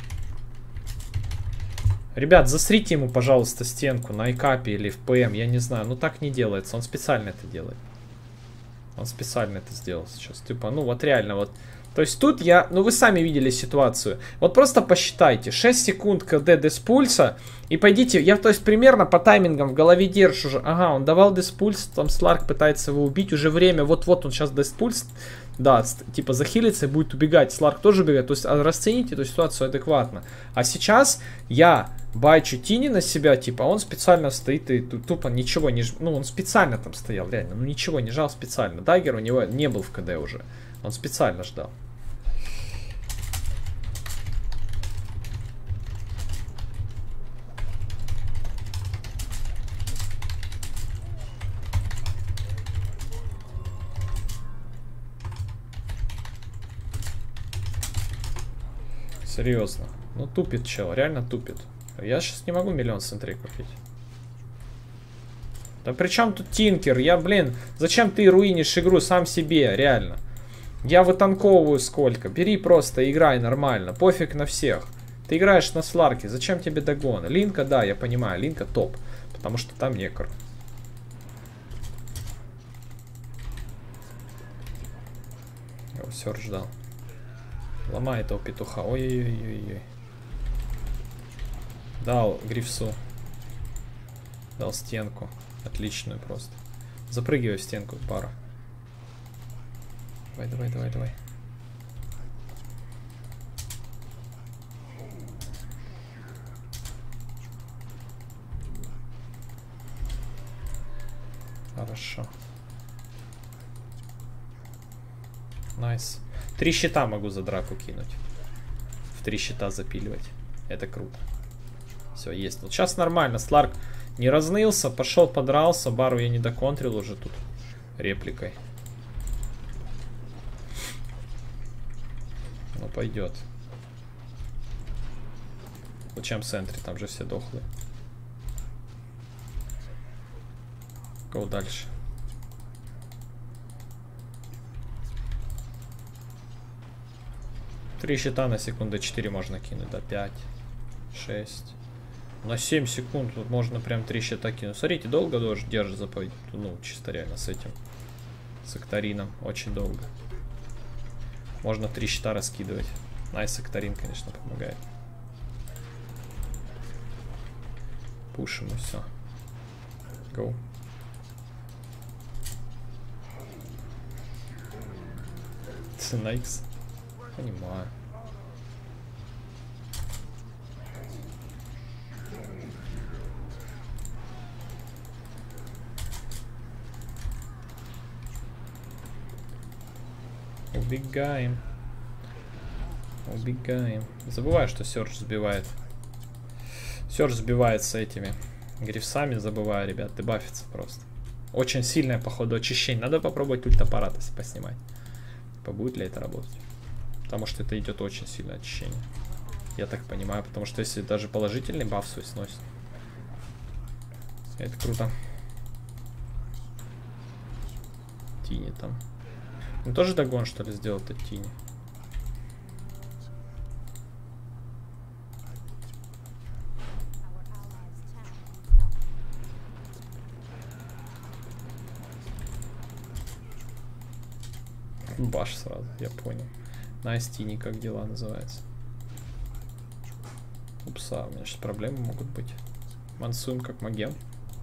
Ребят, засрите ему, пожалуйста, стенку на айкапе или в ПМ. Я не знаю, ну так не делается. Он специально это делает. Он специально это сделал сейчас. Типа, ну вот реально вот. То есть тут я, ну вы сами видели ситуацию. Вот просто посчитайте. шесть секунд КД диспульса. И пойдите, я то есть примерно по таймингам в голове держу уже. Ага, он давал диспульс, там Сларк пытается его убить. Уже время, вот-вот он сейчас диспульс даст. Типа захилится и будет убегать. Сларк тоже убегает. То есть расцените эту ситуацию адекватно. А сейчас я байчу Тини на себя. Типа он специально стоит и тупо ничего не... Ну он специально там стоял, реально. Ну ничего не жал специально. Даггер у него не был в КД уже. Он специально ждал. Серьезно. Ну тупит чел, реально тупит. Я сейчас не могу миллион центрей купить. Да при чем тут Тинкер? Я, блин, зачем ты руинишь игру сам себе, реально? Я вытанковываю сколько. Бери просто, играй нормально. Пофиг на всех. Ты играешь на Сларке. Зачем тебе догон? Линка, да, я понимаю. Линка топ. Потому что там некор. Я его все ждал. Ломай этого петуха. Ой-ой-ой-ой-ой. Дал Грифсу. Дал стенку. Отличную просто. Запрыгивай в стенку, пара. Давай, давай, давай, давай. Хорошо. Найс. Три щита могу за драку кинуть. В три щита запиливать. Это круто. Все, есть. Вот сейчас нормально. Сларк не разнылся, пошел, подрался. Бару я не доконтрил уже тут репликой. Ну, пойдет. Зачем в центре? Там же все дохлые. Go дальше. Три щита на секунду четыре можно кинуть, да, пять, шесть. На семь секунд тут можно прям три щита кинуть. Смотрите, долго дождь держит заповедь. Ну, чисто реально с этим. С Акторином. Очень долго. Можно три щита раскидывать. Найс, Акторин, конечно, помогает. Пушим и все. Go. На Икс. Понимаю. Убегаем. Убегаем. Забываю, что Сёрж сбивает. Сёрж сбивает с этими грифсами. Забываю, ребят. Дебафится просто. Очень сильное, походу, очищение. Надо попробовать ультаппарат поснимать. Будет ли это работать? Потому что это идет очень сильное очищение. Я так понимаю. Потому что если даже положительный баф свой сносит. Это круто. Тини там. Он тоже догон, что ли, сделал этот Тини? Баш сразу, я понял. Найс Тини, как дела называется. Упса, у меня сейчас проблемы могут быть. Мансуем как маген.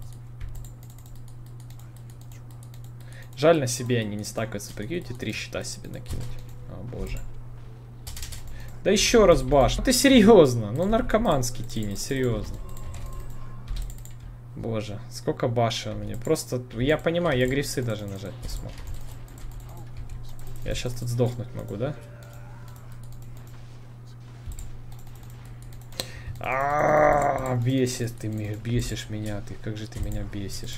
Жаль, на себе они не стакаются. Прикиньте, три щита себе накинуть. О боже. Да еще раз баш. Ну ты серьезно? Ну наркоманский Тини, серьезно. Боже, сколько баша у меня. Просто, я понимаю, я грифсы даже нажать не смог. Я сейчас тут сдохнуть могу, да? А, бесишь ты меня, бесишь меня, ты, как же ты меня бесишь.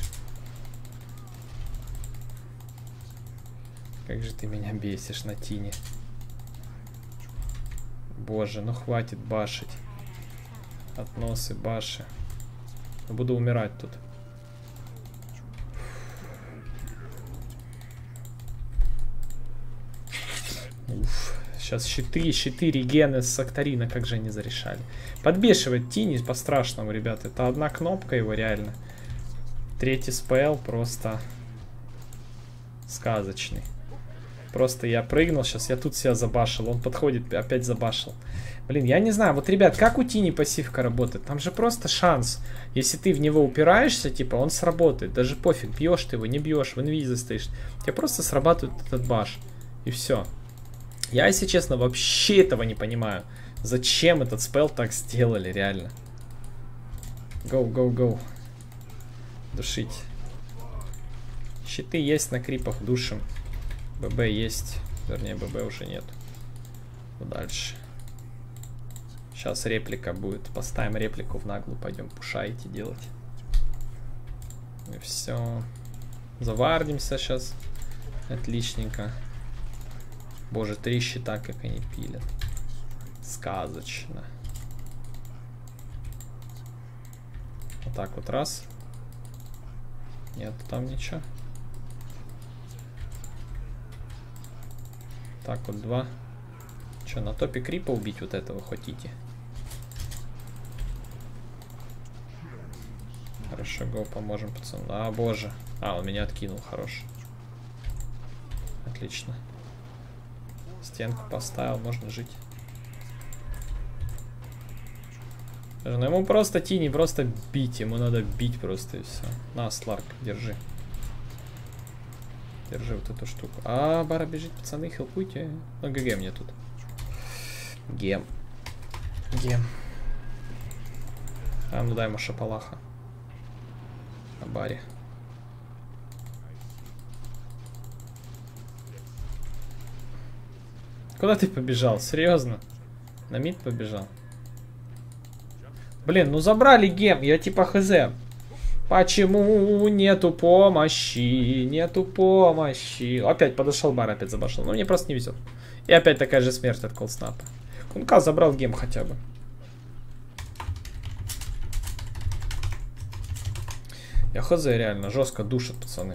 Как же ты меня бесишь на тине. Боже, ну хватит башить. Относы, баши. Буду умирать тут. Уф. Сейчас щиты, щиты, регены с Акторина, как же они зарешали. Подбешивает Тини по-страшному, ребят. Это одна кнопка его, реально. Третий спел просто сказочный. Просто я прыгнул, сейчас я тут себя забашил. Он подходит, опять забашил. Блин, я не знаю, вот, ребят, как у Тини пассивка работает? Там же просто шанс. Если ты в него упираешься, типа, он сработает. Даже пофиг, бьешь ты его, не бьешь, в инвизе стоишь. Тебе просто срабатывает этот баш. И все. Я, если честно, вообще этого не понимаю. Зачем этот спел так сделали, реально. Go, go, go. Душить. Щиты есть на крипах, душим. ББ есть. Вернее, ББ уже нет. Дальше. Сейчас реплика будет. Поставим реплику в наглую. Пойдем пушайте делать. И все. Завардимся сейчас. Отличненько. Боже, три щита, как они пилят. Сказочно. Вот так вот раз. Нет, там ничего. Так вот два. Че, на топе крипа убить вот этого хотите? Хорошо, го, поможем пацану. А, боже. А, он меня откинул, хорош. Отлично. Стенку поставил, можно жить. Ну ему просто Тини, просто бить. Ему надо бить просто и все. На, Сларк, держи. Держи вот эту штуку. А, Бара бежит, пацаны, хелпуйте. Ну, ГГ мне тут. Гем. Гем. А, ну дай ему шапалаха. На баре. Куда ты побежал? Серьезно? На мид побежал? Блин, ну забрали гем. Я типа хз. Почему нету помощи? Нету помощи. Опять подошел бар, опять забашил. Но мне просто не везет. И опять такая же смерть от колснапа. Кунка забрал гем хотя бы. Я хз реально жестко душат, пацаны.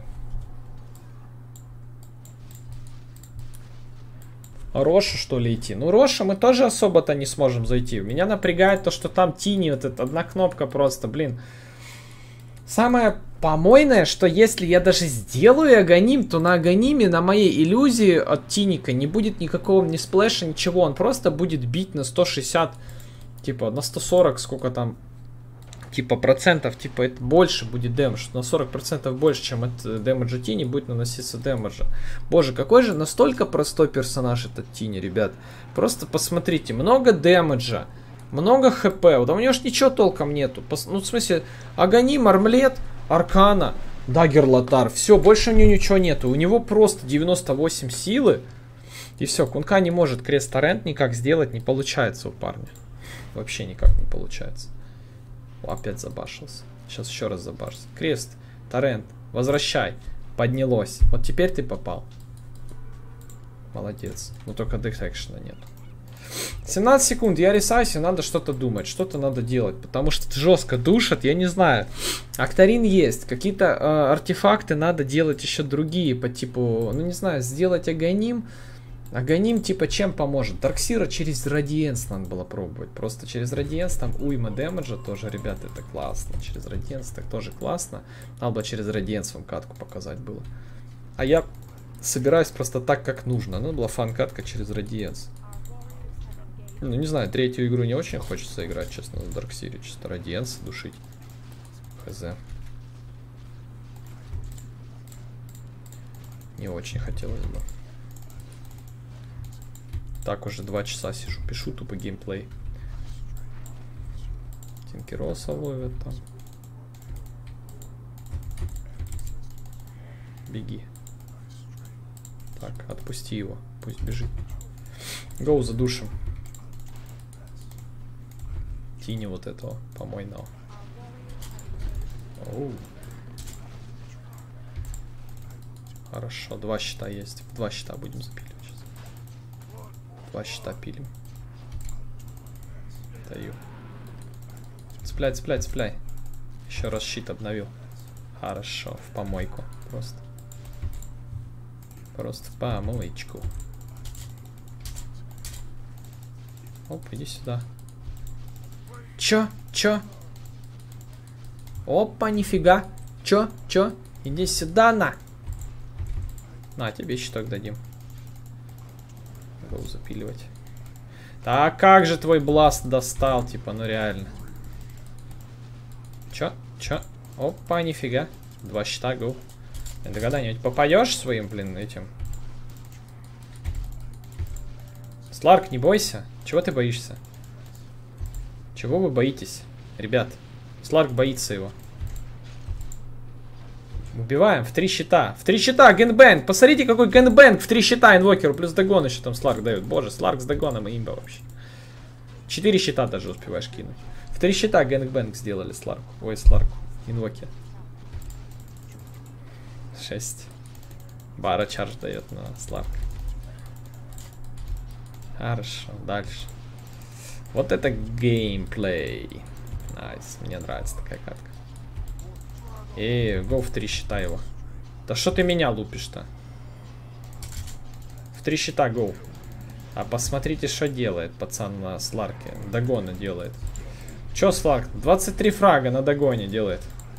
Роша, что ли, идти? Ну, Роша мы тоже особо-то не сможем зайти. Меня напрягает то, что там Тини, вот эта одна кнопка просто, блин. Самое помойное, что если я даже сделаю агоним, то на агониме, на моей иллюзии от Тиника не будет никакого ни сплэша, ничего. Он просто будет бить на сто шестьдесят, типа на сто сорок, сколько там, типа процентов, типа это больше будет дэмэдж. На сорок процентов больше, чем от дэмэджа Тини будет наноситься дэмэджа. Боже, какой же настолько простой персонаж этот Тини, ребят. Просто посмотрите, много дэмэджа. Много хп, да у него ж ничего толком нету. Ну, в смысле, агоним, армлет, аркана, дагер, лотар. Все, больше у него ничего нету. У него просто девяносто восемь силы. И все, Кунка не может крест торрент никак сделать. Не получается у парня. Вообще никак не получается. О, опять забашился. Сейчас еще раз забашился. Крест, торрент, возвращай. Поднялось. Вот теперь ты попал. Молодец. Но только детекшена нету. семнадцать секунд, я рисаюсь, и надо что-то думать, что-то надо делать, потому что жестко душат, я не знаю. Акторин есть, какие-то э, артефакты надо делать еще другие, по типу, ну не знаю, сделать агоним. Агоним типа чем поможет? Дарксира через Радиенс надо было пробовать, просто через Радиенс там уйма дэмэджа тоже, ребята, это классно. Через Радиенс так тоже классно, надо было через Радиенс вам катку показать было. А я собираюсь просто так, как нужно, ну была фан-катка через Радиенс. Ну, не знаю, третью игру не очень хочется играть, честно, на Дарксире. Чисто Радиенс душить. Хз. Не очень хотелось бы. Так, уже два часа сижу, пишу тупо геймплей. Тинкероса ловят там. Беги. Так, отпусти его, пусть бежит. Гоу, задушим. тени вот этого помойного. Оу. Хорошо, два щита есть. Два щита будем запиливать сейчас. Два щита пилим. Даю. Цепляй, цепляй, цепляй. Еще раз щит обновил. Хорошо, в помойку. Просто. Просто в помоечку. Оп, иди сюда. Чё? Чё? Опа, нифига. Чё? Чё? Иди сюда, на. На, тебе щиток дадим. Гоу запиливать. Так, как же твой бласт достал, типа, ну реально. Чё? Чё? Опа, нифига. Два щита, гоу. Ты когда-нибудь попадешь своим, блин, этим? Сларк, не бойся. Чего ты боишься? Чего вы боитесь? Ребят, Сларк боится его. Убиваем в три щита. В три щита, гэнбэнг. Посмотрите, какой гэнбэнг в три щита инвокеру. Плюс догон еще там Сларк дает. Боже, Сларк с догоном и имба вообще. Четыре щита даже успеваешь кинуть. В три щита гэнбэнг сделали Сларку. Ой, Сларку. Инвокер. Шесть. Бара чардж дает на Сларк. Хорошо, дальше. Вот это геймплей. Найс, мне нравится такая катка. Эй, го в три щита его. Да что ты меня лупишь-то? В три щита го. А посмотрите, что делает пацан на Сларке. Догона делает. Чё Сларк? двадцать три фрага на догоне делает.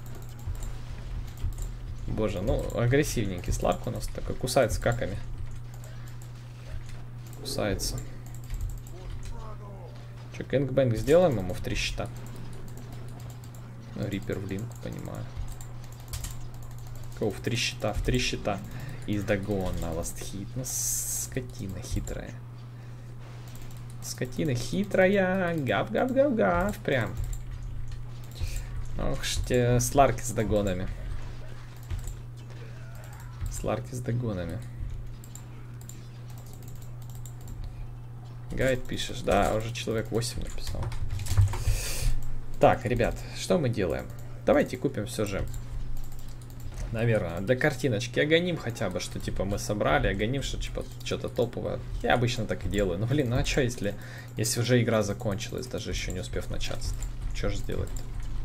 Боже, ну агрессивненький Сларк у нас такой. Кусается каками. Кусается. Че, гэнгбэнг сделаем ему в три щита? Ну, Риппер в линку, понимаю. Кого в три щита, в три щита. Из догона, ластхит. Ну, скотина хитрая. Скотина хитрая. Гав-гав-гав-гав. Прям. Ох, что Сларки с догонами. Сларки с догонами. Гайд пишешь, да, уже человек восемь написал. Так, ребят, что мы делаем? Давайте купим все же, наверное, для картиночки агоним хотя бы, что типа мы собрали, агоним, что типа что-то топовое. Я обычно так и делаю. Ну блин, ну а что если, если уже игра закончилась, даже еще не успев начаться? Что же сделать-то?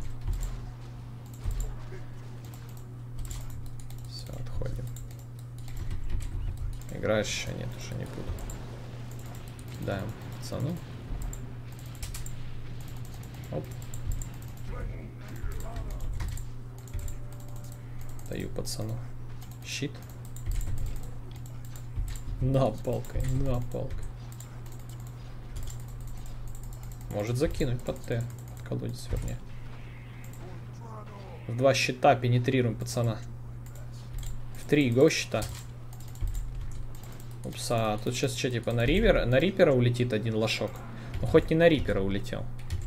Все, отходим. Играешь еще? Нет, уже не буду. Да, пацану. Оп. Даю пацану. Щит. На палкой, на палкой. Может закинуть под Т. Колодец, вернее. В два щита пенетрируем пацана. В три го щита. Упса, тут сейчас что, типа на ривер, на рипера улетит один лошок. Ну хоть не на рипера улетел.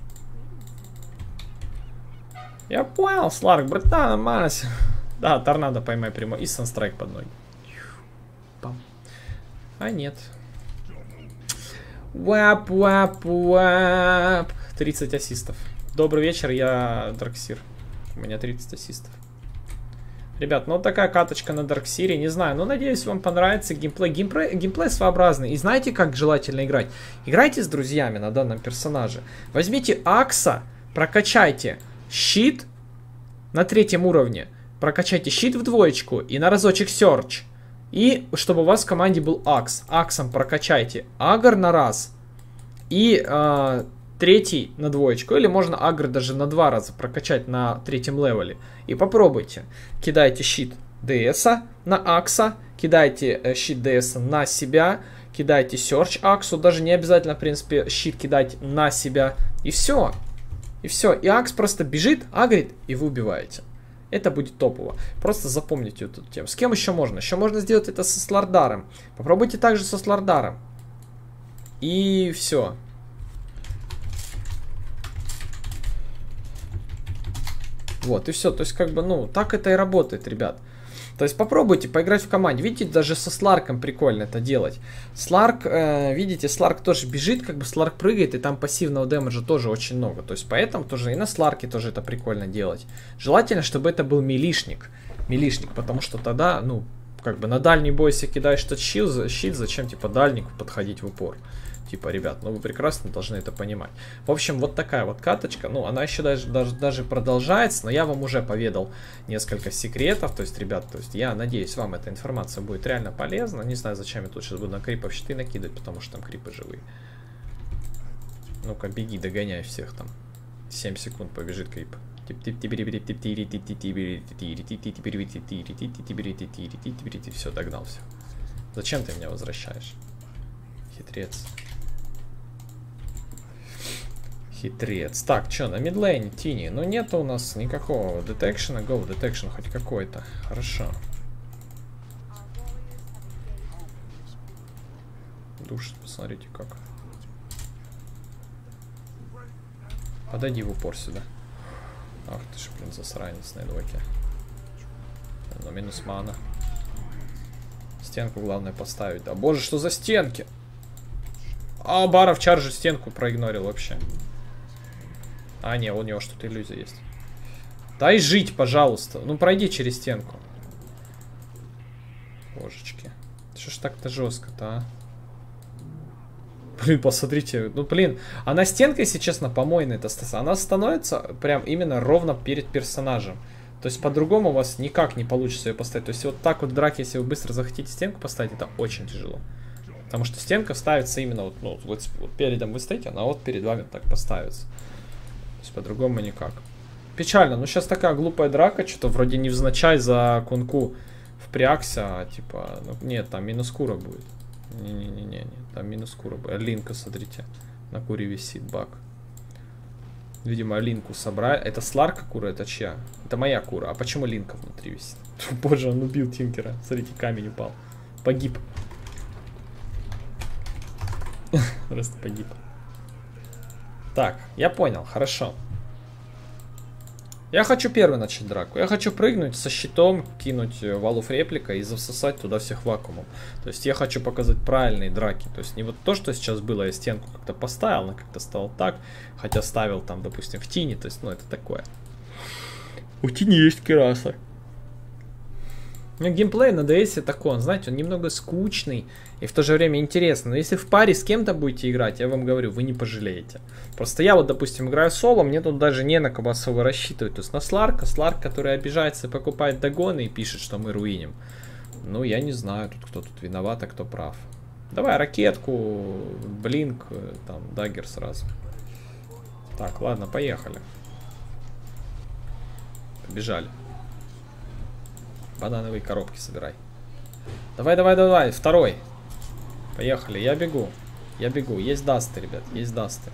Я понял, Сларк, братан, нормально. Да, торнадо поймай прямо. И санстрайк под ноги. Пам. А нет. Вап, вап, вап. тридцать ассистов. Добрый вечер, я Дарксир. У меня тридцать ассистов. Ребят, ну вот такая каточка на Дарксире, не знаю, но надеюсь вам понравится геймплей. Геймплей, геймплей своеобразный. И знаете, как желательно играть? Играйте с друзьями на данном персонаже. Возьмите Акса, прокачайте щит на третьем уровне. Прокачайте щит в двоечку и на разочек Search. И чтобы у вас в команде был Акс. Аксом прокачайте Агр на раз. И э, третий на двоечку. Или можно Агр даже на два раза прокачать на третьем левеле. И попробуйте. Кидайте щит ДСа на Акса. Кидайте э, щит ДСа на себя. Кидайте Search Аксу. Даже не обязательно, в принципе, щит кидать на себя. И все. И все. И Акс просто бежит, агрит, и вы убиваете. Это будет топово. Просто запомните эту тему. С кем еще можно? Еще можно сделать это со Слардаром. Попробуйте также со Слардаром. И все. Вот, и все. То есть, как бы, ну, так это и работает, ребят. То есть попробуйте поиграть в команде. Видите, даже со Сларком прикольно это делать. Сларк, э, видите, Сларк тоже бежит, как бы Сларк прыгает, и там пассивного дэмэджа тоже очень много. То есть поэтому тоже и на Сларке тоже это прикольно делать. Желательно, чтобы это был милишник. Милишник, потому что тогда, ну, как бы на дальний бой, если кидаешь тот щит, щит, зачем типа дальнику подходить в упор? Типа, ребят, ну вы прекрасно должны это понимать. В общем, вот такая вот каточка. Ну, она еще даже, даже, даже продолжается, но я вам уже поведал несколько секретов. То есть, ребят, то есть я надеюсь, вам эта информация будет реально полезна. Не знаю, зачем я тут сейчас буду на крипов щиты накидывать, потому что там крипы живые. Ну-ка, беги, догоняй всех там. семь секунд побежит крип. Все, догнал всех. Зачем ты меня возвращаешь? Хитрец. Хитрец. Так, что, на мидлейне, Тини? Ну, нет у нас никакого детекшена. Go, детекшн хоть какой-то. Хорошо. Душит, посмотрите как. Подойди в упор сюда. Ах ты ж, блин, засранец на эдвоке. Ну, минус мана. Стенку главное поставить. Да боже, что за стенки? А, Бара в чарже стенку проигнорил вообще. А, не, у него что-то иллюзия есть. Дай жить, пожалуйста. Ну, пройди через стенку. Божечки. Что ж так-то жестко-то, а? Блин, посмотрите. Ну, блин. Она стенка, если честно, помойная. Она становится прям именно ровно перед персонажем. То есть, по-другому у вас никак не получится ее поставить. То есть, вот так вот в драке, если вы быстро захотите стенку поставить, это очень тяжело. Потому что стенка ставится именно вот, ну, вот, вот передом вы стоите, она вот перед вами так поставится. То есть по-другому никак. Печально, ну сейчас такая глупая драка, что-то вроде невзначай за кунку впрягся, а типа, ну нет, там минус кура будет. Не-не-не-не, там минус кура будет. Линка, смотрите, на куре висит баг. Видимо, линку собрали. Это Сларка кура, это чья? Это моя кура. А почему линка внутри висит? Боже, он убил Тинкера. Смотрите, камень упал. Погиб. Просто погиб. Так, я понял, хорошо. Я хочу первый начать драку. Я хочу прыгнуть со щитом, кинуть валуф реплика и засосать туда всех вакуумом. То есть я хочу показать правильные драки. То есть не вот то, что сейчас было, я стенку как-то поставил, она как-то стала так. Хотя ставил там, допустим, в тени. То есть, ну, это такое. У тени есть кераса. Ну, геймплей на ди эс такой, он, знаете, он немного скучный и в то же время интересный. Но если в паре с кем-то будете играть, я вам говорю, вы не пожалеете. Просто я вот, допустим, играю соло, мне тут даже не на кого особо рассчитывать. То есть на Сларка, Сларк, который обижается и покупает догоны и пишет, что мы руиним. Ну, я не знаю, тут кто тут виноват, а кто прав. Давай ракетку, блинк, там, даггер сразу. Так, ладно, поехали. Побежали. Банановые коробки собирай. Давай, давай, давай, второй. Поехали, я бегу. Я бегу. Есть дасты, ребят, есть дасты.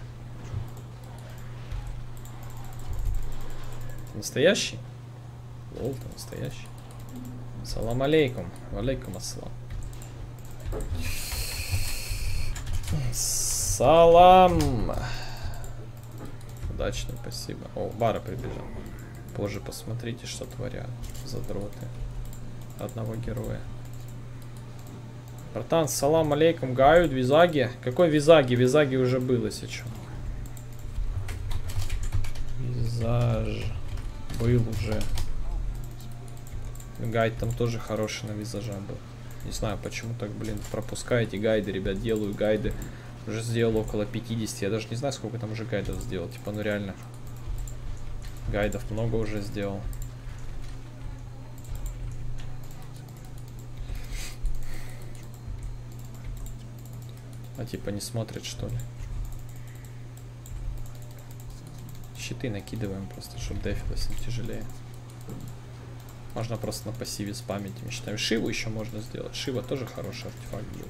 Настоящий? Лол, ты настоящий. Салам алейкум. Алейкум ассалам. Салам. Удачно, спасибо. О, Бара прибежал. Позже посмотрите, что творят задроты. Одного героя. Братан, салам алейкум, гают, визаги. Какой визаги? Визаги уже было, если что. Визаж. Был уже. Гайд там тоже хороший на визажа был. Не знаю, почему так, блин, пропускаете гайды, ребят, делаю гайды. Уже сделал около пятидесяти. Я даже не знаю, сколько там уже гайдов сделал. Типа, ну реально. Гайдов много уже сделал. А типа не смотрят, что ли? Щиты накидываем просто, чтобы дефилось им тяжелее. Можно просто на пассиве спамить. Мы считаем, Шиву еще можно сделать. Шива тоже хороший артефакт был.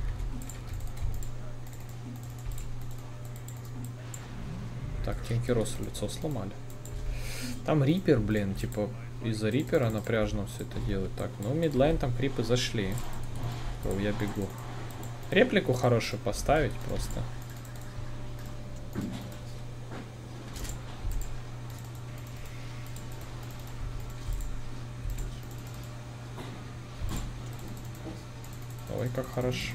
Так, Тинкеросу лицо сломали. Там Рипер, блин, типа из-за Рипера напряжно все это делает. Так, ну мидлайн там крипы зашли. О, я бегу. Реплику хорошую поставить просто. Ой, как хорошо.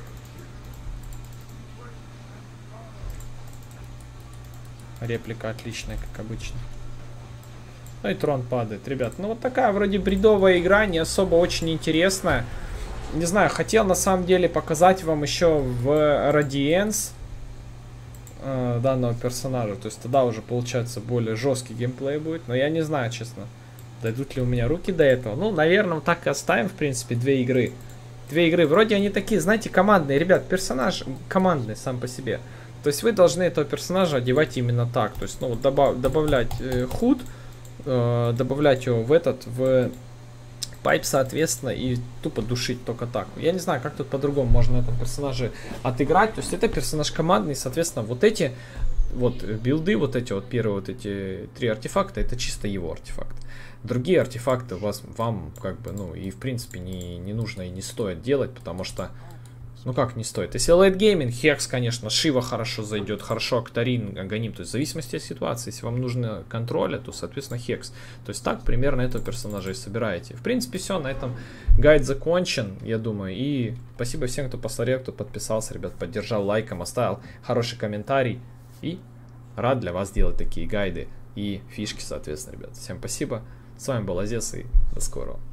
Реплика отличная, как обычно. Ну и трон падает, ребят. Ну вот такая вроде бредовая игра, не особо очень интересная. Не знаю, хотел на самом деле показать вам еще в Radiance э, данного персонажа. То есть тогда уже получается более жесткий геймплей будет. Но я не знаю, честно, дойдут ли у меня руки до этого. Ну, наверное, вот так и оставим, в принципе, две игры. Две игры. Вроде они такие, знаете, командные. Ребят, персонаж командный сам по себе. То есть вы должны этого персонажа одевать именно так. То есть, ну, вот добав добавлять э, худ, э, добавлять его в этот, в пайп, соответственно, и тупо душить только так. Я не знаю, как тут по-другому можно этого персонажа отыграть. То есть это персонаж командный, соответственно, вот эти вот билды, вот эти вот первые вот эти три артефакта, это чисто его артефакт. Другие артефакты вас, вам как бы, ну, и в принципе не, не нужно и не стоит делать, потому что, ну как не стоит. Если лейтгейминг, Хекс, конечно, Шива хорошо зайдет, хорошо Актарин, Аганим, то есть в зависимости от ситуации. Если вам нужно контроля, то, соответственно, Хекс. То есть так примерно этого персонажа и собираете. В принципе, все, на этом гайд закончен, я думаю. И спасибо всем, кто посмотрел, кто подписался, ребят, поддержал лайком, оставил хороший комментарий. И рад для вас делать такие гайды и фишки, соответственно, ребят. Всем спасибо. С вами был Азес и до скорого.